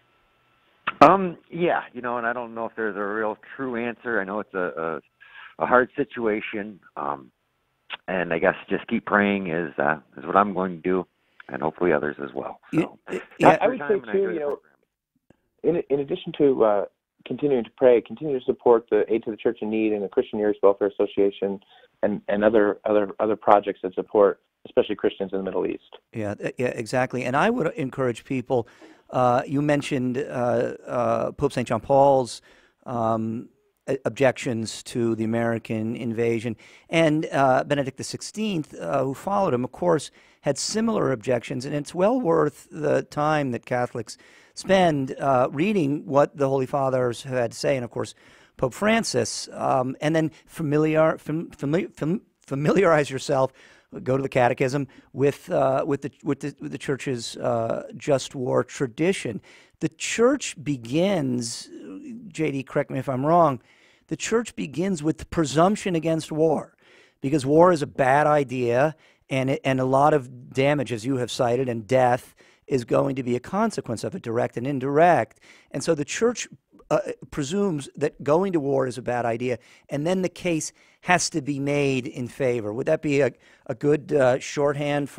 Um, yeah, you know, and I don't know if there's a real true answer. I know it's a a, a hard situation. Um, And I guess just keep praying is uh, is what I'm going to do, and hopefully others as well. So, yeah, I, I would say too, you know, in in addition to uh, continuing to pray, continue to support the Aid to the Church in Need and the Christian Years Welfare Association, and, and other other other projects that support, especially Christians in the Middle East. Yeah, yeah, exactly. And I would encourage people. Uh, you mentioned uh, uh, Pope Saint John Paul's Um, objections to the American invasion. And uh, Benedict the sixteenth, uh, who followed him, of course, had similar objections. And it's well worth the time that Catholics spend uh, reading what the Holy Fathers had to say, and of course, Pope Francis. Um, and then familiar, fam, fami- fam, familiarize yourself, go to the Catechism, with, uh, with, the, with, the, with the Church's uh, just war tradition. The Church begins, J D, correct me if I'm wrong, the Church begins with the presumption against war, because war is a bad idea, and it, and a lot of damage, as you have cited, and death is going to be a consequence of it, direct and indirect. And so the Church uh, presumes that going to war is a bad idea, and then the case has to be made in favor. Would that be a, a good uh, shorthand for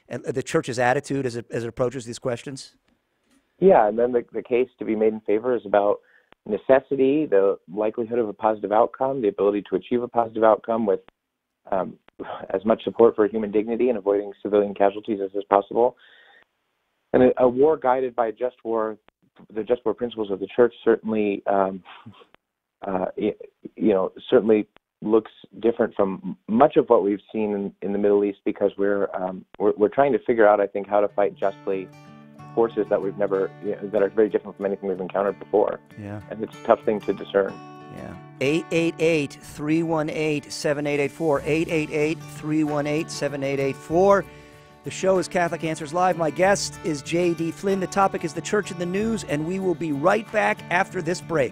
uh, the church's attitude as it, as it approaches these questions? Yeah, and then the, the case to be made in favor is about necessity, the likelihood of a positive outcome, the ability to achieve a positive outcome with um, as much support for human dignity and avoiding civilian casualties as is possible. And a, a war guided by just war, the just war principles of the church certainly, um, uh, you know, certainly looks different from much of what we've seen in, in the Middle East, because we're, um, we're we're trying to figure out, I think, how to fight justly forces that we've never, you know, that are very different from anything we've encountered before. Yeah. And it's a tough thing to discern. Yeah. eight eight eight, three one eight, seven eight eight four. eight eight eight, three one eight, seven eight eight four. The show is Catholic Answers Live. My guest is J D. Flynn. The topic is the church in the news, and we will be right back after this break.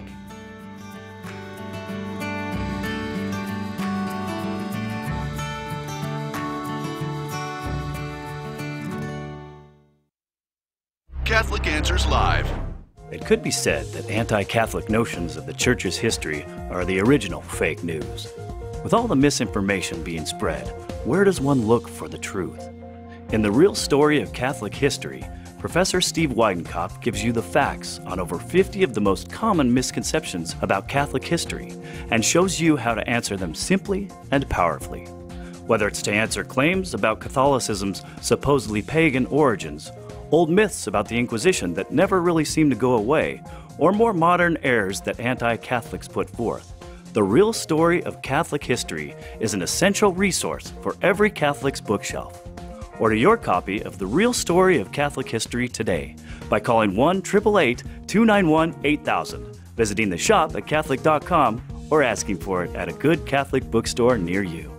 Catholic Answers Live. It could be said that anti-Catholic notions of the Church's history are the original fake news. With all the misinformation being spread, where does one look for the truth? In The Real Story of Catholic History, Professor Steve Weidenkopf gives you the facts on over fifty of the most common misconceptions about Catholic history and shows you how to answer them simply and powerfully. Whether it's to answer claims about Catholicism's supposedly pagan origins, old myths about the Inquisition that never really seem to go away, or more modern errors that anti-Catholics put forth, The Real Story of Catholic History is an essential resource for every Catholic's bookshelf. Order your copy of The Real Story of Catholic History today by calling one eight eight eight, two nine one, eight thousand, visiting the shop at Catholic dot com, or asking for it at a good Catholic bookstore near you.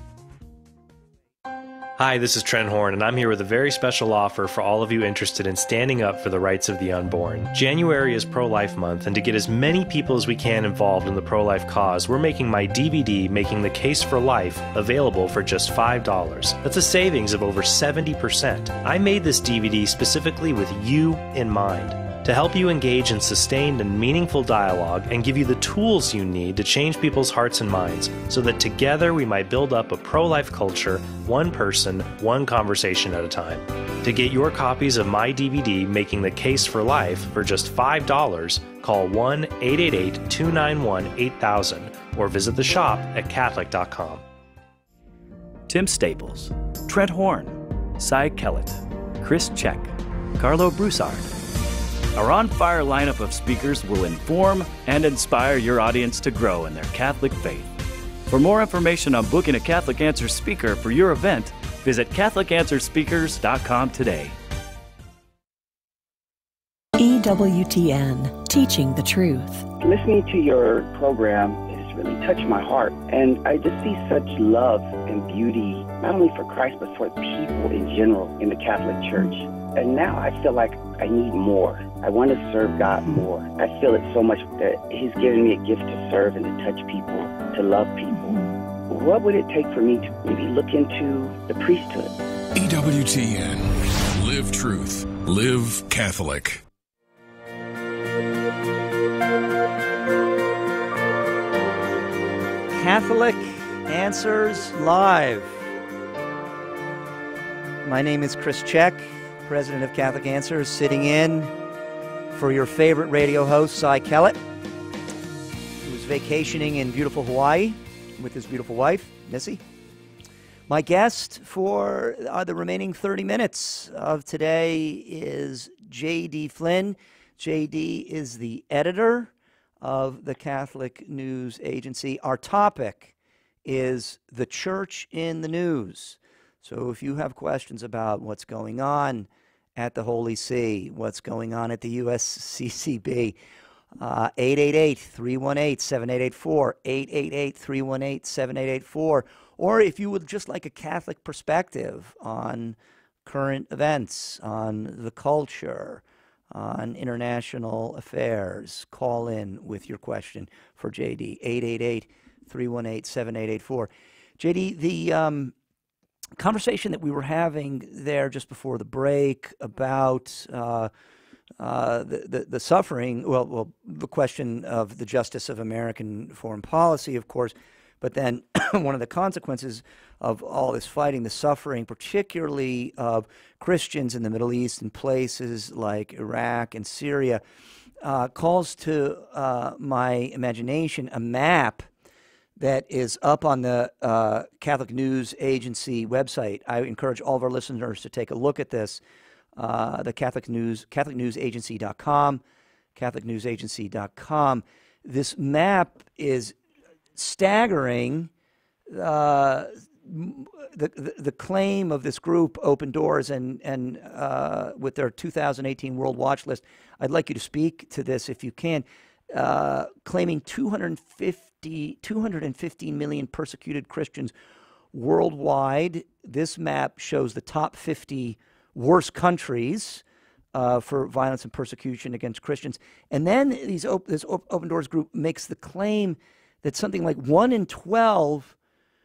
Hi, this is Trent Horn, and I'm here with a very special offer for all of you interested in standing up for the rights of the unborn. January is Pro-Life Month, and to get as many people as we can involved in the pro-life cause, we're making my D V D, Making the Case for Life, available for just five dollars. That's a savings of over seventy percent. I made this D V D specifically with you in mind, to help you engage in sustained and meaningful dialogue and give you the tools you need to change people's hearts and minds so that together we might build up a pro-life culture, one person, one conversation at a time. To get your copies of my D V D, Making the Case for Life, for just five dollars, call one eight eight eight, two nine one, eight thousand or visit the shop at Catholic dot com. Tim Staples, Trent Horn, Cy Kellett, Chris Check, Carlo Broussard. Our on-fire lineup of speakers will inform and inspire your audience to grow in their Catholic faith. For more information on booking a Catholic Answers speaker for your event, visit Catholic Answers Speakers dot com today. E W T N, Teaching the Truth. Listening to your program has really touched my heart, and I just see such love and beauty, not only for Christ, but for people in general in the Catholic Church. And now I feel like I need more. I want to serve God more. I feel it so much that He's given me a gift to serve and to touch people, to love people. What would it take for me to maybe look into the priesthood? E W T N. Live truth. Live Catholic. Catholic Answers Live. My name is Chris Check, president of Catholic Answers, sitting in for your favorite radio host, Cy Kellett, who is vacationing in beautiful Hawaii with his beautiful wife, Missy. My guest for uh, the remaining thirty minutes of today is J D. Flynn. J D is the editor of the Catholic News Agency. Our topic is the church in the news. So if you have questions about what's going on at the Holy See, what's going on at the U S C C B, uh, eight eight eight, three one eight, seven eight eight four, eight eight eight, three one eight, seven eight eight four, or if you would just like a Catholic perspective on current events, on the culture, on international affairs, call in with your question for J D, eight eight eight, three one eight, seven eight eight four. J D, the um, conversation that we were having there just before the break about uh, uh, the, the, the suffering, well, well, the question of the justice of American foreign policy, of course, But then one of the consequences of all this fighting, the suffering, particularly of Christians in the Middle East and places like Iraq and Syria, uh, calls to uh, my imagination a map that is up on the uh, Catholic News Agency website. I encourage all of our listeners to take a look at this. Uh, the Catholic News, Catholic News Agency dot com, Catholic News Agency dot com. This map is staggering. Uh, the, the the claim of this group, Open Doors, and and uh, with their two thousand eighteen World Watch List. I'd like you to speak to this if you can. Uh, claiming two hundred fifty, two hundred fifteen million persecuted Christians worldwide. This map shows the top fifty worst countries uh, for violence and persecution against Christians. And then these op- this op- Open Doors group makes the claim that something like one in twelve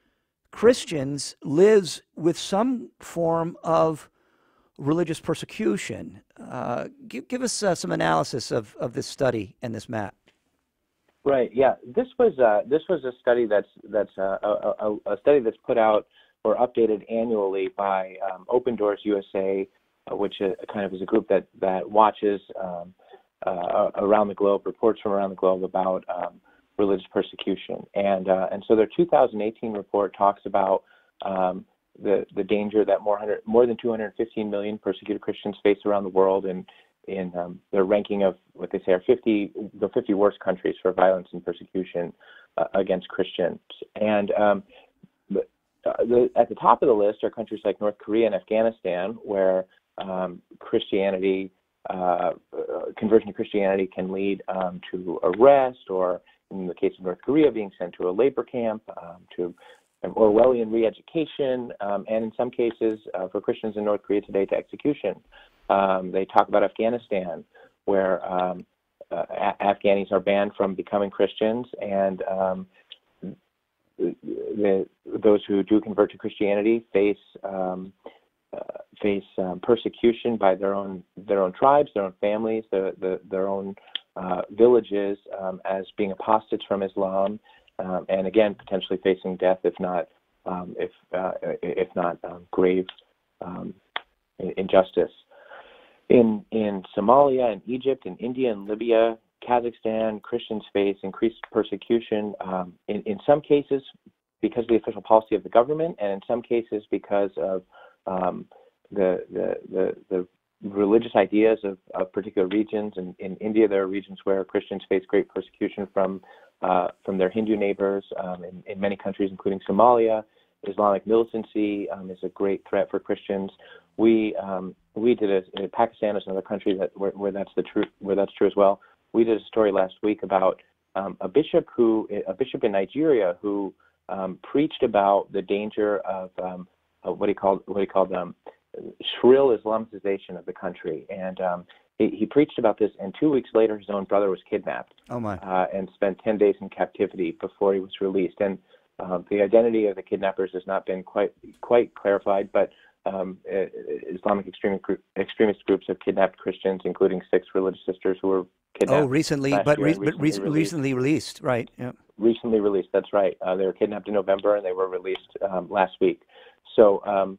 Christians lives with some form of religious persecution. Uh, give, give us uh, some analysis of, of this study and this map. Right. Yeah. This was uh, this was a study that's that's uh, a, a, a study that's put out or updated annually by um, Open Doors U S A, uh, which uh, kind of is a group that that watches um, uh, around the globe, reports from around the globe about um, religious persecution, and uh, and so their two thousand eighteen report talks about um, the the danger that more hundred more than two hundred fifteen million persecuted Christians face around the world, and in um, their ranking of what they say are fifty the fifty worst countries for violence and persecution uh, against Christians. And um, the, uh, the, at the top of the list are countries like North Korea and Afghanistan, where um, Christianity, uh, uh, conversion to Christianity can lead um, to arrest, or in the case of North Korea, being sent to a labor camp, um, to Orwellian re-education, um, and in some cases, uh, for Christians in North Korea today, to execution. Um, they talk about Afghanistan, where um, uh, A- Afghanis are banned from becoming Christians, and um, the, those who do convert to Christianity face um, uh, face um, persecution by their own their own tribes, their own families, the, the, their own uh, villages, um, as being apostates from Islam, um, and again potentially facing death if not um, if uh, if not um, grave um, injustice. In in Somalia and Egypt and India and Libya, Kazakhstan, Christians face increased persecution, um, in, in some cases because of the official policy of the government, and in some cases because of um, the, the, the, the religious ideas of, of particular regions. In, in India, there are regions where Christians face great persecution from, uh, from their Hindu neighbors. Um, in, in many countries, including Somalia, Islamic militancy um, is a great threat for Christians. We um, we did a, Pakistan is another country that where, where that's the true where that's true as well. We did a story last week about um, a bishop who a bishop in Nigeria who um, preached about the danger of, um, of what he called what he called um, shrill Islamization of the country, and um, he, he preached about this. And two weeks later, his own brother was kidnapped. Oh my! Uh, and spent ten days in captivity before he was released. And uh, the identity of the kidnappers has not been quite quite clarified, but Um, Islamic extremist, group, extremist groups have kidnapped Christians, including six religious sisters who were kidnapped. Oh, recently, but, year, re- recently, but re- released. recently released, right? Yeah. Recently released, that's right. Uh, they were kidnapped in November, and they were released um, last week. So, um,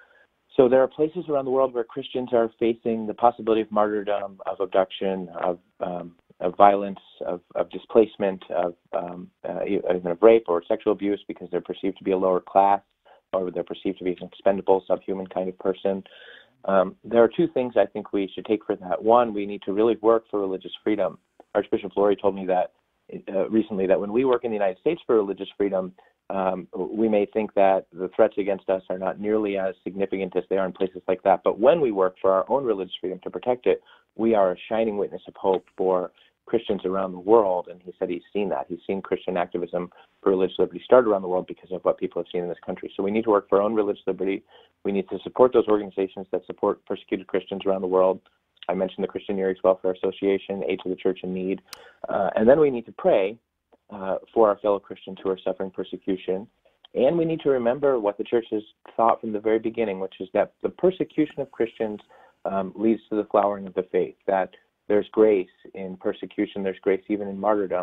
so there are places around the world where Christians are facing the possibility of martyrdom, of abduction, of um, of violence, of, of displacement, of um, uh, even of rape or sexual abuse because they're perceived to be a lower class, or they're perceived to be an expendable, subhuman kind of person. Um, there are two things I think we should take for that. One, we need to really work for religious freedom. Archbishop Lori told me that uh, recently, that when we work in the United States for religious freedom, um, we may think that the threats against us are not nearly as significant as they are in places like that. But when we work for our own religious freedom to protect it, we are a shining witness of hope for Christians around the world. And he said he's seen that. He's seen Christian activism for religious liberty start around the world because of what people have seen in this country. So we need to work for our own religious liberty. We need to support those organizations that support persecuted Christians around the world. I mentioned the Christian Near-East Welfare Association, Aid to the Church in Need. Uh, and then we need to pray uh, for our fellow Christians who are suffering persecution. And we need to remember what the church has thought from the very beginning, which is that the persecution of Christians um, leads to the flowering of the faith, that there's grace in persecution, there's grace even in martyrdom,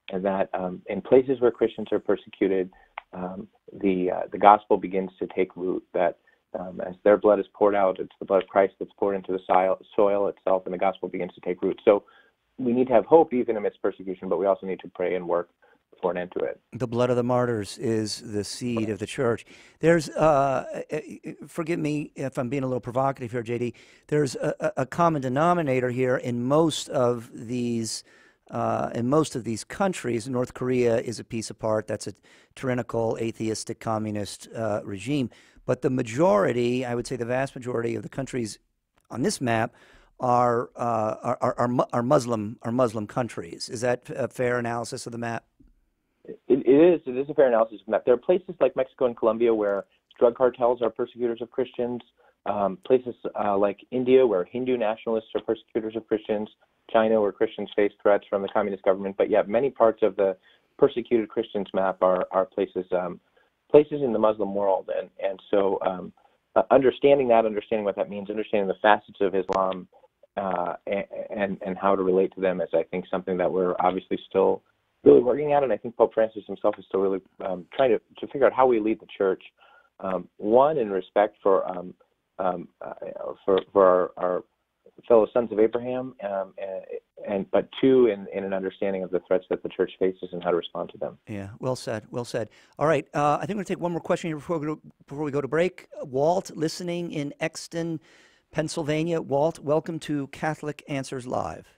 and that um, in places where Christians are persecuted, um, the uh, the gospel begins to take root. That um, as their blood is poured out, it's the blood of Christ that's poured into the soil, soil itself, and the gospel begins to take root. So we need to have hope even amidst persecution, but we also need to pray and work for an end to it. The blood of the martyrs is the seed of the church. There's, uh, forgive me if I'm being a little provocative here, J D, there's a, a common denominator here in most of these uh, in most of these countries. North Korea is a piece apart. That's a tyrannical, atheistic, communist uh, regime. But the majority, I would say the vast majority of the countries on this map are, uh, are, are, are, are Muslim are Muslim countries. Is that a fair analysis of the map? It, it is. It is a fair analysis of that. There are places like Mexico and Colombia where drug cartels are persecutors of Christians. Um, places uh, like India where Hindu nationalists are persecutors of Christians. China where Christians face threats from the communist government. But yeah, many parts of the persecuted Christians map are are places um, places in the Muslim world. And and so um, uh, understanding that, understanding what that means, understanding the facets of Islam, uh, and and how to relate to them is, I think, something that we're obviously still really working at, and I think Pope Francis himself is still really um, trying to, to figure out how we lead the church. Um, one, in respect for um, um, uh, for, for our, our fellow sons of Abraham, um, and, and but two, in, in an understanding of the threats that the church faces and how to respond to them. Yeah, well said, well said. All right, uh, I think we're going to take one more question here before we go, before we go to break. Walt, listening in Exton, Pennsylvania. Walt, welcome to Catholic Answers Live.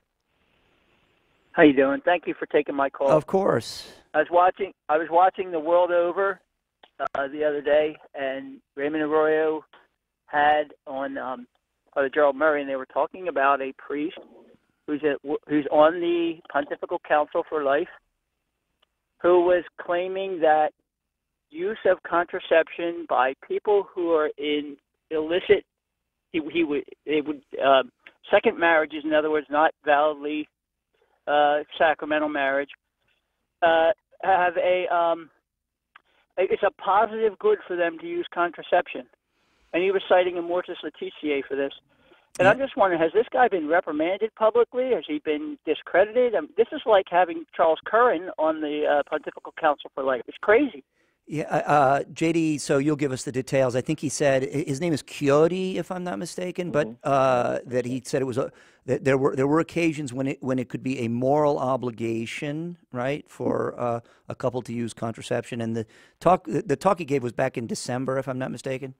How you doing? Thank you for taking my call. Of course. I was watching. I was watching The World Over uh, the other day, and Raymond Arroyo had on um, Father Gerald Murray, and they were talking about a priest who's a, who's on the Pontifical Council for Life, who was claiming that use of contraception by people who are in illicit, he, he would, they would uh, second marriages, in other words, not validly Uh, sacramental marriage, uh, have a, um, it's a positive good for them to use contraception. And he was citing Immortus Laetitia for this. And yeah. I'm just wondering, has this guy been reprimanded publicly? Has he been discredited? I mean, this is like having Charles Curran on the uh, Pontifical Council for Life. It's crazy. Yeah, uh, J D, so you'll give us the details. I think he said his name is Chiodi, if I'm not mistaken, but uh, that he said it was a, that there were there were occasions when it when it could be a moral obligation, right, for uh, a couple to use contraception. And the talk the talk he gave was back in December, if I'm not mistaken.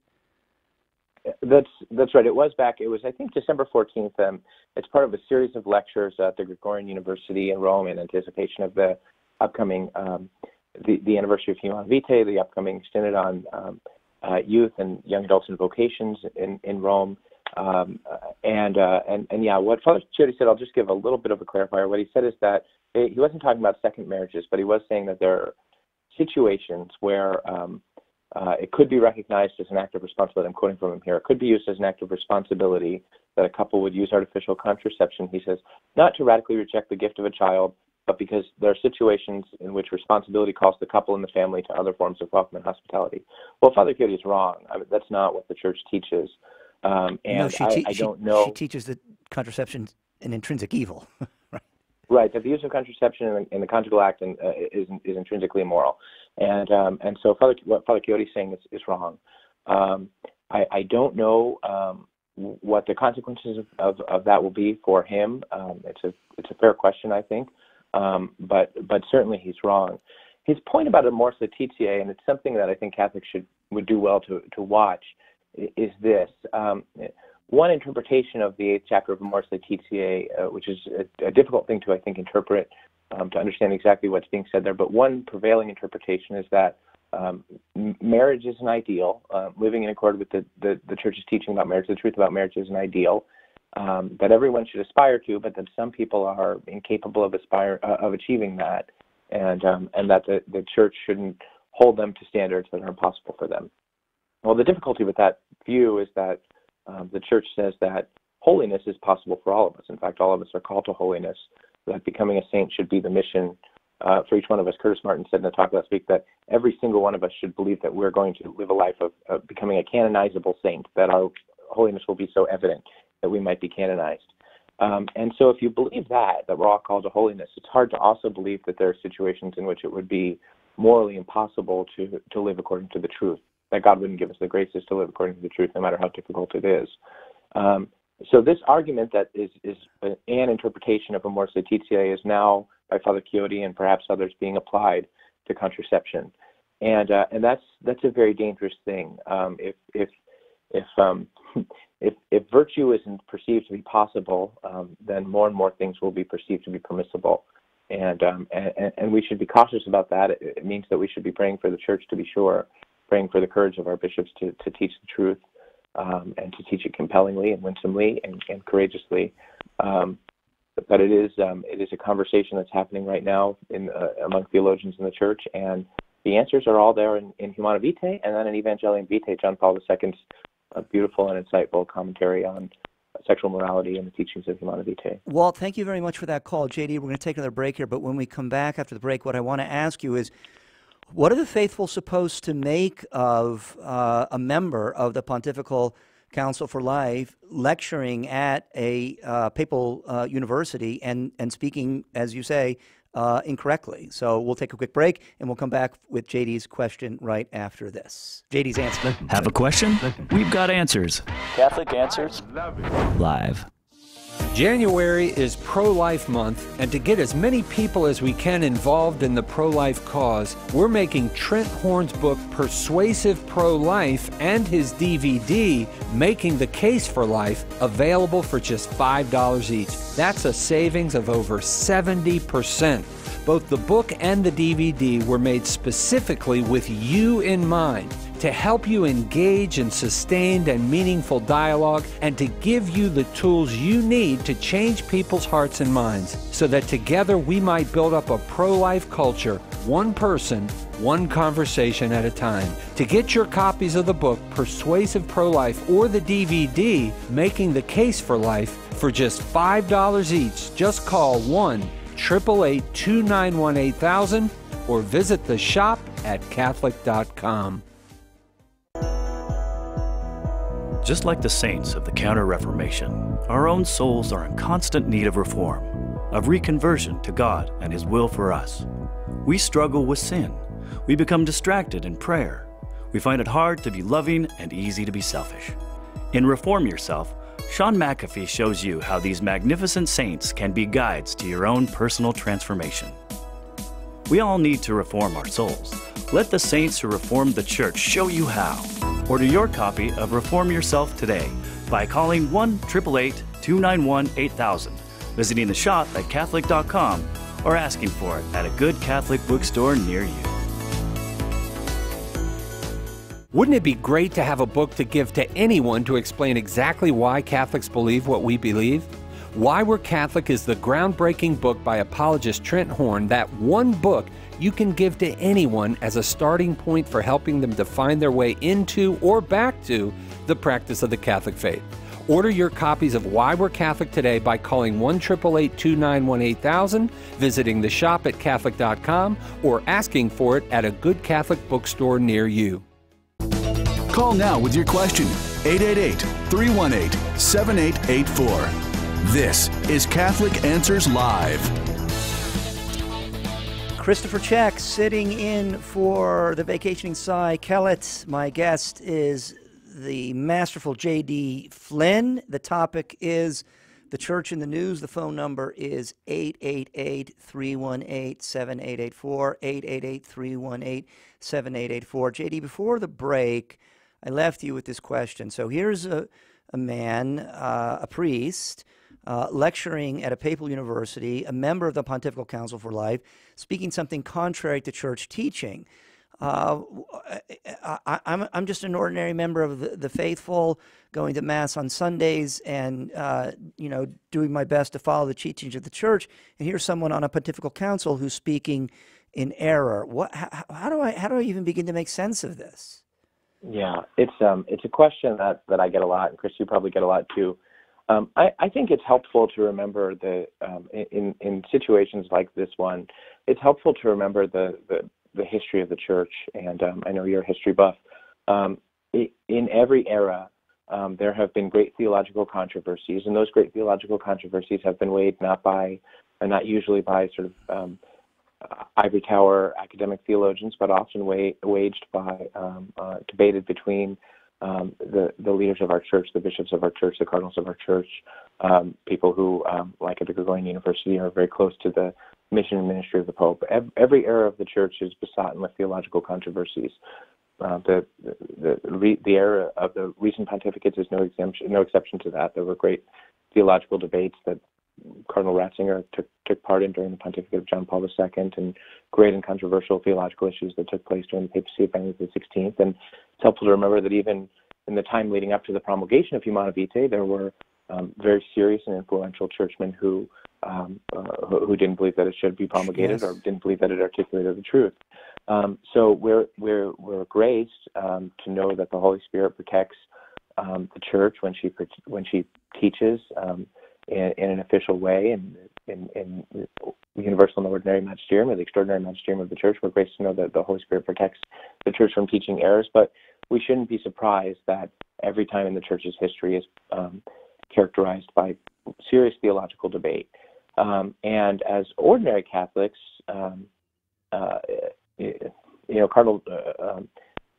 That's that's right. It was back. It was I think December fourteenth. Um, it's part of a series of lectures at the Gregorian University in Rome in anticipation of the upcoming. Um, The, the anniversary of Humanae Vitae, the upcoming synod on um, uh, youth and young adults and vocations in, in Rome, um, uh, and, uh, and and yeah, what Father Chiodi said, I'll just give a little bit of a clarifier. What he said is that it, he wasn't talking about second marriages, but he was saying that there are situations where um, uh, it could be recognized as an act of responsibility. I'm quoting from him here. It could be used as an act of responsibility that a couple would use artificial contraception. He says not to radically reject the gift of a child, but because there are situations in which responsibility calls the couple and the family to other forms of welcome and hospitality. Well, Father Chiodi is wrong. I mean, that's not what the church teaches. Um, and no, she I, te- I don't she, know. She teaches that contraception is an intrinsic evil. Right. Right, that the use of contraception in the, in the conjugal act in, uh, is, is intrinsically immoral. And um, and so Father, what Father Chiodi is saying is, is wrong. Um, I, I don't know um, what the consequences of, of, of that will be for him. Um, it's a it's a fair question, I think. Um, but but certainly he's wrong. His point about Amoris Laetitia, and it's something that I think Catholics should would do well to to watch, is this. Um, one interpretation of the eighth chapter of Amoris Laetitia, uh, which is a, a difficult thing to, I think, interpret, um, to understand exactly what's being said there, but one prevailing interpretation is that um, marriage is an ideal, uh, living in accord with the, the, the Church's teaching about marriage, the truth about marriage is an ideal, Um, that everyone should aspire to, but that some people are incapable of aspire uh, of achieving that, and um, and that the, the church shouldn't hold them to standards that are impossible for them. Well, the difficulty with that view is that um, the church says that holiness is possible for all of us. In fact, all of us are called to holiness. That becoming a saint should be the mission uh, for each one of us. Curtis Martin said in a talk last week that every single one of us should believe that we're going to live a life of, of becoming a canonizable saint. That our holiness will be so evident that we might be canonized. Um, and so if you believe that, that we're all called to holiness, it's hard to also believe that there are situations in which it would be morally impossible to, to live according to the truth, that God wouldn't give us the graces to live according to the truth, no matter how difficult it is. Um, so this argument that is, is an interpretation of Amor Laetitia is now, by Father Chiodi and perhaps others, being applied to contraception. And uh, and that's that's a very dangerous thing. Um, if if if um, if if virtue isn't perceived to be possible, um, then more and more things will be perceived to be permissible, and um, and, and we should be cautious about that. It, it means that we should be praying for the church, to be sure, praying for the courage of our bishops to, to teach the truth, um, and to teach it compellingly and winsomely and, and courageously. Um, but it is um, it is a conversation that's happening right now in uh, among theologians in the church, and the answers are all there in, in Humana Vitae, and then in Evangelium Vitae, John Paul the Second's uh, beautiful and insightful commentary on sexual morality and the teachings of Humana Vitae. Walt, thank you very much for that call. J D, we're going to take another break here, but when we come back after the break, what I want to ask you is, what are the faithful supposed to make of uh, a member of the Pontifical Council for Life lecturing at a uh, papal uh, university and, and speaking, as you say, Uh, incorrectly? So we'll take a quick break, and we'll come back with J D's question right after this. J D's answer. Have a question? We've got answers. Catholic Answers Live. January is Pro-Life Month, and to get as many people as we can involved in the pro-life cause, we're making Trent Horn's book, Persuasive Pro-Life, and his D V D, Making the Case for Life, available for just five dollars each. That's a savings of over seventy percent. Both the book and the D V D were made specifically with you in mind, to help you engage in sustained and meaningful dialogue and to give you the tools you need to change people's hearts and minds so that together we might build up a pro-life culture, one person, one conversation at a time. To get your copies of the book, Persuasive Pro-Life, or the D V D, Making the Case for Life, for just five dollars each, just call one eight eight eight, two nine one, eight thousand or visit the shop at Catholic dot com. Just like the saints of the Counter-Reformation, our own souls are in constant need of reform, of reconversion to God and His will for us. We struggle with sin. We become distracted in prayer. We find it hard to be loving and easy to be selfish. In Reform Yourself, Sean McAfee shows you how these magnificent saints can be guides to your own personal transformation. We all need to reform our souls. Let the saints who reformed the church show you how. Order your copy of Reform Yourself today by calling one eight eight eight, two nine one, eight thousand, visiting the shop at Catholic dot com, or asking for it at a good Catholic bookstore near you. Wouldn't it be great to have a book to give to anyone to explain exactly why Catholics believe what we believe? Why We're Catholic is the groundbreaking book by apologist Trent Horn, that one book you can give to anyone as a starting point for helping them to find their way into or back to the practice of the Catholic faith. Order your copies of Why We're Catholic today by calling one eight eight eight, two nine one, eight thousand, visiting the shop at Catholic dot com, or asking for it at a good Catholic bookstore near you. Call now with your question, eight eight eight, three one eight, seven eight eight four. This is Catholic Answers Live. Christopher Check sitting in for the vacationing Cy Kellett. My guest is the masterful J D Flynn. The topic is the church in the news. The phone number is eight eight eight, three one eight, seven eight eight four, eight eight eight, three one eight, seven eight eight four. J D, before the break, I left you with this question. So here's a, a man, uh, a priest, Uh, lecturing at a papal university, a member of the Pontifical Council for Life, speaking something contrary to church teaching. Uh, I, I'm, I'm just an ordinary member of the, the faithful, going to Mass on Sundays and, uh, you know, doing my best to follow the teachings of the church. And here's someone on a Pontifical Council who's speaking in error. What? How, how do I? How do I even begin to make sense of this? Yeah, it's um, it's a question that, that I get a lot, and Chris, you probably get a lot too. Um, I, I think it's helpful to remember that um, in, in situations like this one, it's helpful to remember the, the, the history of the church. And um, I know you're a history buff. Um, in every era, um, there have been great theological controversies, and those great theological controversies have been weighed not by, and not usually by sort of um, uh, ivory tower academic theologians, but often wa- waged by, um, uh, debated between um, the, the leaders of our church, the bishops of our church, the cardinals of our church, um, people who, um, like at the Gregorian University, are very close to the mission and ministry of the Pope. Every era of the church is besotten with theological controversies. Uh, the the the, the era of the recent pontificates is no exemption, no exception to that. There were great theological debates that Cardinal Ratzinger took took part in during the pontificate of John Paul the Second, and great and controversial theological issues that took place during the papacy of Benedict the Sixteenth. And it's helpful to remember that even in the time leading up to the promulgation of Humana Vitae, there were um, very serious and influential churchmen who um, uh, who didn't believe that it should be promulgated, yes, or didn't believe that it articulated the truth. Um, so we're we're we're graced um, to know that the Holy Spirit protects um, the Church when she when she teaches um, in, in an official way, and in, in, in universal and ordinary magisterium, or the extraordinary magisterium of the Church. We're graced to know that the Holy Spirit protects the Church from teaching errors, but we shouldn't be surprised that every time in the Church's history is um, characterized by serious theological debate. Um, and as ordinary Catholics, um, uh, you know, Cardinal uh, um,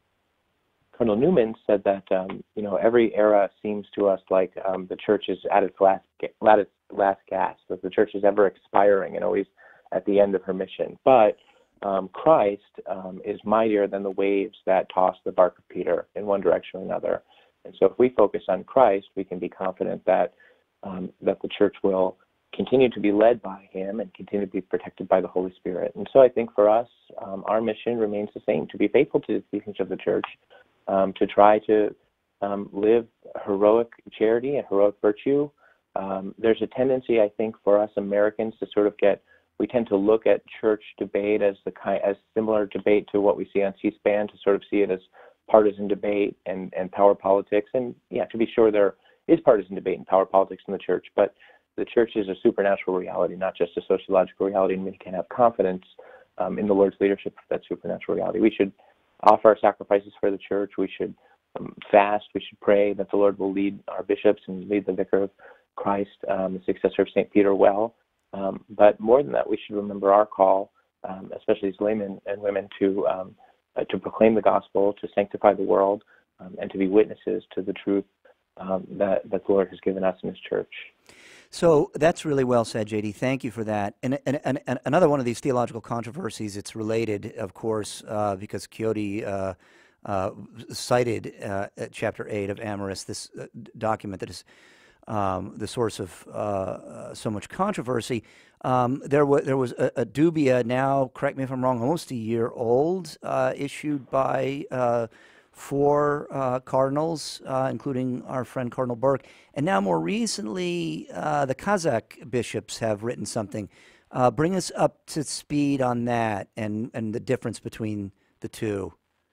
Cardinal Newman said that um, you know, every era seems to us like um, the Church is at its last at its last gasp, that the Church is ever expiring and always at the end of her mission. But um, Christ um, is mightier than the waves that toss the bark of Peter in one direction or another. And so, if we focus on Christ, we can be confident that um, that the Church will continue to be led by Him and continue to be protected by the Holy Spirit. And so I think for us, um, our mission remains the same, to be faithful to the teachings of the Church, um, to try to um, live heroic charity and heroic virtue. Um, there's a tendency, I think, for us Americans to sort of get, we tend to look at church debate as the kind, as similar debate to what we see on C-SPAN, to sort of see it as partisan debate and, and power politics. And yeah, to be sure, there is partisan debate and power politics in the Church, but the Church is a supernatural reality, not just a sociological reality, and we can have confidence um, in the Lord's leadership of that supernatural reality. We should offer our sacrifices for the Church. We should um, fast. We should pray that the Lord will lead our bishops and lead the Vicar of Christ, um, the successor of Saint Peter, well. Um, but more than that, we should remember our call, um, especially as laymen and women, to um, uh, to proclaim the gospel, to sanctify the world, um, and to be witnesses to the truth um, that, that the Lord has given us in His Church. So that's really well said, J D. Thank you for that. And, and, and, and another one of these theological controversies, it's related, of course, uh, because Quixote uh, uh, cited uh, at chapter eight of Amoris, this uh, document that is um, the source of uh, uh, so much controversy. Um, there, w- there was a, a dubia now, correct me if I'm wrong, almost a year old, uh, issued by uh, four uh, cardinals, uh, including our friend Cardinal Burke. And now more recently, uh, the Kazakh bishops have written something. Uh, bring us up to speed on that and, and the difference between the two.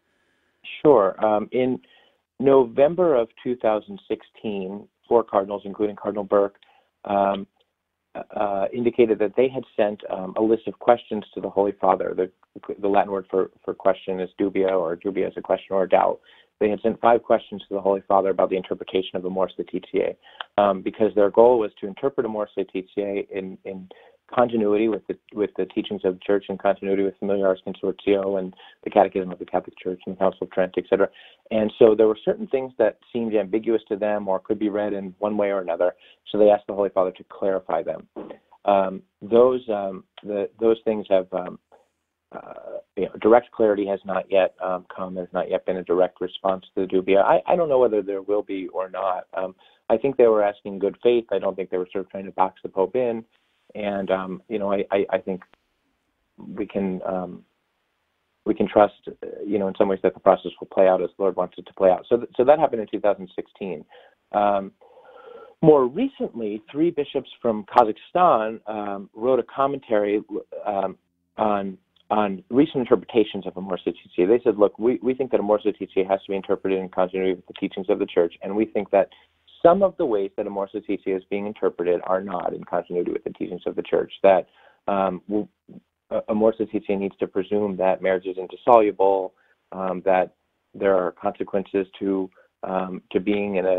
Sure. Um, in November of two thousand sixteen, four cardinals, including Cardinal Burke, um, uh, indicated that they had sent um, a list of questions to the Holy Father. The, the Latin word for, for question is dubia, or dubia is a question or a doubt. They had sent five questions to the Holy Father about the interpretation of Amoris Laetitia, um, because their goal was to interpret Amoris Laetitia in, in continuity with the with the teachings of the Church, in continuity with Familiaris Consortio and the Catechism of the Catholic Church and the Council of Trent, et cetera. And so there were certain things that seemed ambiguous to them or could be read in one way or another. So they asked the Holy Father to clarify them. Um, those um, the, those things have um, uh, you know, direct clarity has not yet um, come. There's not yet been a direct response to the dubia. I, I don't know whether there will be or not. Um, I think they were asking in good faith. I don't think they were sort of trying to box the Pope in. And um, you know, I, I, I think we can um, we can trust, uh, you know, in some ways that the process will play out as the Lord wants it to play out. So, th- so that happened in two thousand sixteen. Um, more recently, three bishops from Kazakhstan um, wrote a commentary um, on on recent interpretations of Amoris Laetitia. They said, look, we, we think that Amoris Laetitia has to be interpreted in continuity with the teachings of the Church, and we think that some of the ways that Amoris Laetitia is being interpreted are not in continuity with the teachings of the Church, that um, Amoris Laetitia needs to presume that marriage is indissoluble, um, that there are consequences to um, to being in a,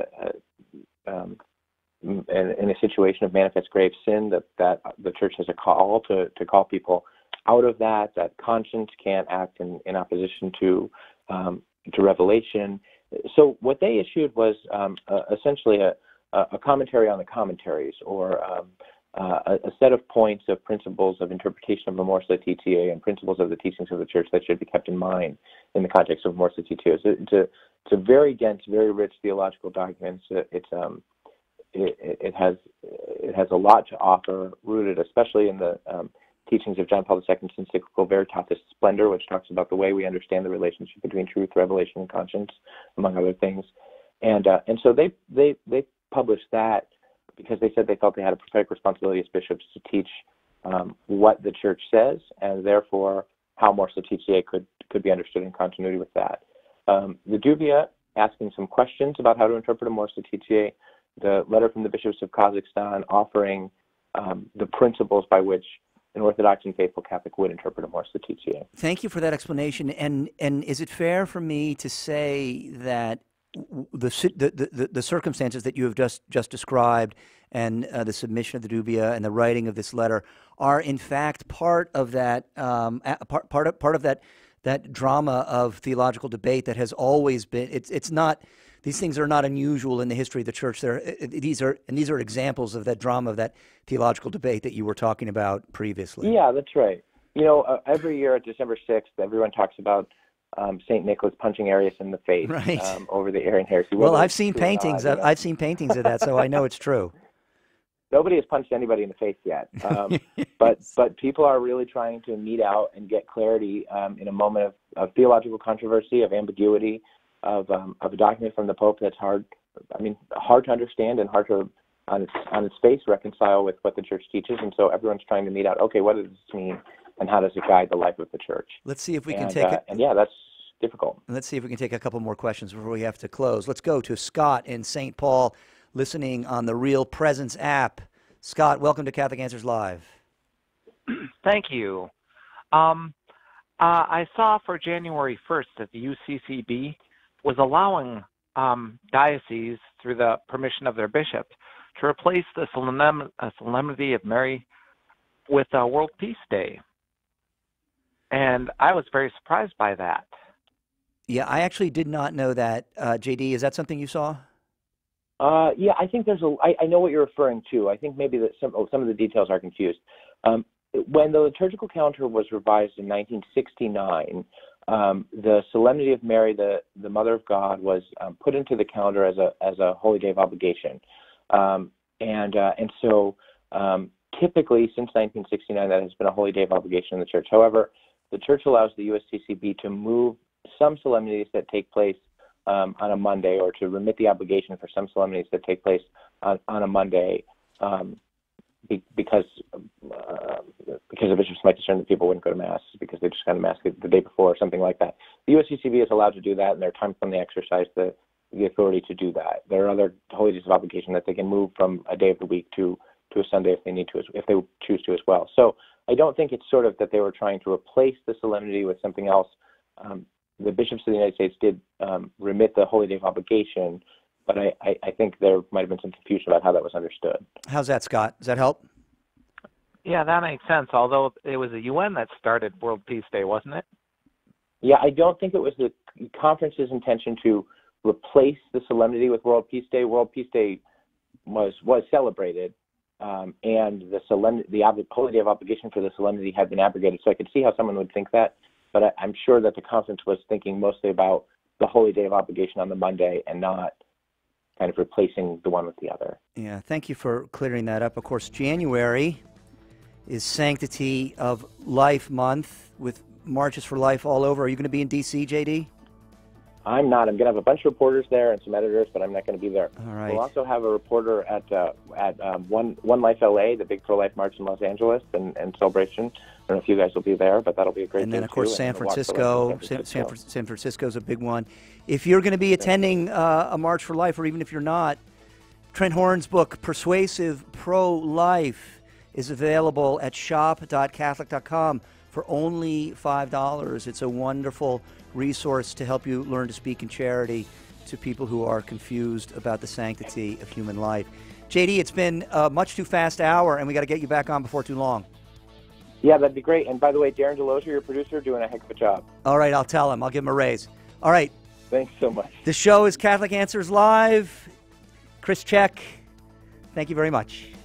a um, in, in a situation of manifest grave sin, that, that the church has a call to, to call people out of that, that conscience can't act in, in opposition to um, to revelation. So what they issued was um, uh, essentially a, a commentary on the commentaries, or um, uh, a, a set of points of principles of interpretation of Amores Laetitia and principles of the teachings of the church that should be kept in mind in the context of Amores Laetitia. It's a, it's a, it's a very dense, very rich theological document. It's, it's um, it, it has it has a lot to offer, rooted especially in the um, teachings of John Paul the Second's encyclical Veritatis Splendor, which talks about the way we understand the relationship between truth, revelation, and conscience, among other things. And uh, and so they they they published that because they said they felt they had a prophetic responsibility as bishops to teach um, what the church says, and therefore how Amores Laetitia could could be understood in continuity with that. Um, the Dubia asking some questions about how to interpret Amores Laetitia, the letter from the bishops of Kazakhstan offering um, the principles by which an Orthodox and faithful Catholic would interpret Amores Laetitia. Thank you for that explanation. And and is it fair for me to say that the the the, the circumstances that you have just just described, and uh, the submission of the Dubia and the writing of this letter, are in fact part of that um, part part of part of that that drama of theological debate that has always been? It's it's not. These things are not unusual in the history of the church. There, these are and these are examples of that drama, of that theological debate that you were talking about previously. Yeah, that's right. You know, uh, every year at December sixth, everyone talks about um, Saint Nicholas punching Arius in the face right. um, over the Arian heresy. Well, I've seen paintings. Not, I've, I've seen paintings of that, so I know it's true. Nobody has punched anybody in the face yet, um, but but people are really trying to mete out and get clarity um, in a moment of, of theological controversy, of ambiguity, of um, of a document from the Pope that's hard, I mean, hard to understand and hard to, on its on its face, reconcile with what the Church teaches. And so everyone's trying to mete out, okay, what does this mean, and how does it guide the life of the Church? Let's see if we and, can take uh, it. And yeah, that's difficult. Let's see if we can take a couple more questions before we have to close. Let's go to Scott in Saint Paul, listening on the Real Presence app. Scott, welcome to Catholic Answers Live. Thank you. Um, uh, I saw for January first that the U C C B was allowing um, dioceses, through the permission of their bishop, to replace the solemn, uh, Solemnity of Mary with uh, World Peace Day. And I was very surprised by that. Yeah, I actually did not know that. Uh, J D, is that something you saw? Uh, yeah, I think there's a. I, I know what you're referring to. I think maybe that some oh, some of the details are confused. Um, when the liturgical calendar was revised in nineteen sixty-nine, um, the Solemnity of Mary, the the Mother of God, was um, put into the calendar as a as a holy day of obligation, um, and uh, and so um, typically since nineteen sixty-nine that has been a holy day of obligation in the Church. However, the Church allows the U S C C B to move some solemnities that take place Um, on a Monday, or to remit the obligation for some solemnities that take place on, on a Monday, um, be, because uh, because the bishops might discern that people wouldn't go to Mass because they just got to Mass the, the day before or something like that. The U S C C B is allowed to do that, and there are times when they exercise the, the authority to do that. There are other holy days of obligation that they can move from a day of the week to, to a Sunday if they need to, if they choose to as well. So I don't think it's sort of that they were trying to replace the solemnity with something else. Um, The bishops of the United States did um, remit the holy day of obligation, but I, I, I think there might have been some confusion about how that was understood. How's that, Scott? Does that help? Yeah, that makes sense, although it was the U N that started World Peace Day, wasn't it? Yeah, I don't think it was the conference's intention to replace the solemnity with World Peace Day. World Peace Day was was celebrated, um, and the solemnity, the holy day of obligation for the solemnity had been abrogated, so I could see how someone would think that. But I, I'm sure that the conference was thinking mostly about the holy day of obligation on the Monday and not kind of replacing the one with the other. Yeah, thank you for clearing that up. Of course, January is Sanctity of Life Month with Marches for Life all over. Are you going to be in D C, J D? I'm not. I'm going to have a bunch of reporters there and some editors, but I'm not going to be there. All right. We'll also have a reporter at uh, at um, One One Life L A, the big pro-life march in Los Angeles and, and celebration. I don't know if you guys will be there, but that'll be a great And then, day of course, too, San and the Walk for Life in Francisco. San San, Francisco. San, San Francisco's a big one. If you're going to be attending uh, a March for Life, or even if you're not, Trent Horn's book, Persuasive Pro-Life, is available at shop dot catholic dot com for only five dollars. It's a wonderful resource to help you learn to speak in charity to people who are confused about the sanctity of human life. J D, it's been a much too fast hour, and we got to get you back on before too long. Yeah, that'd be great. And by the way, Darren DeLozier, your producer, doing a heck of a job. All right, I'll tell him. I'll give him a raise. All right. Thanks so much. The show is Catholic Answers Live. Chris Check, thank you very much.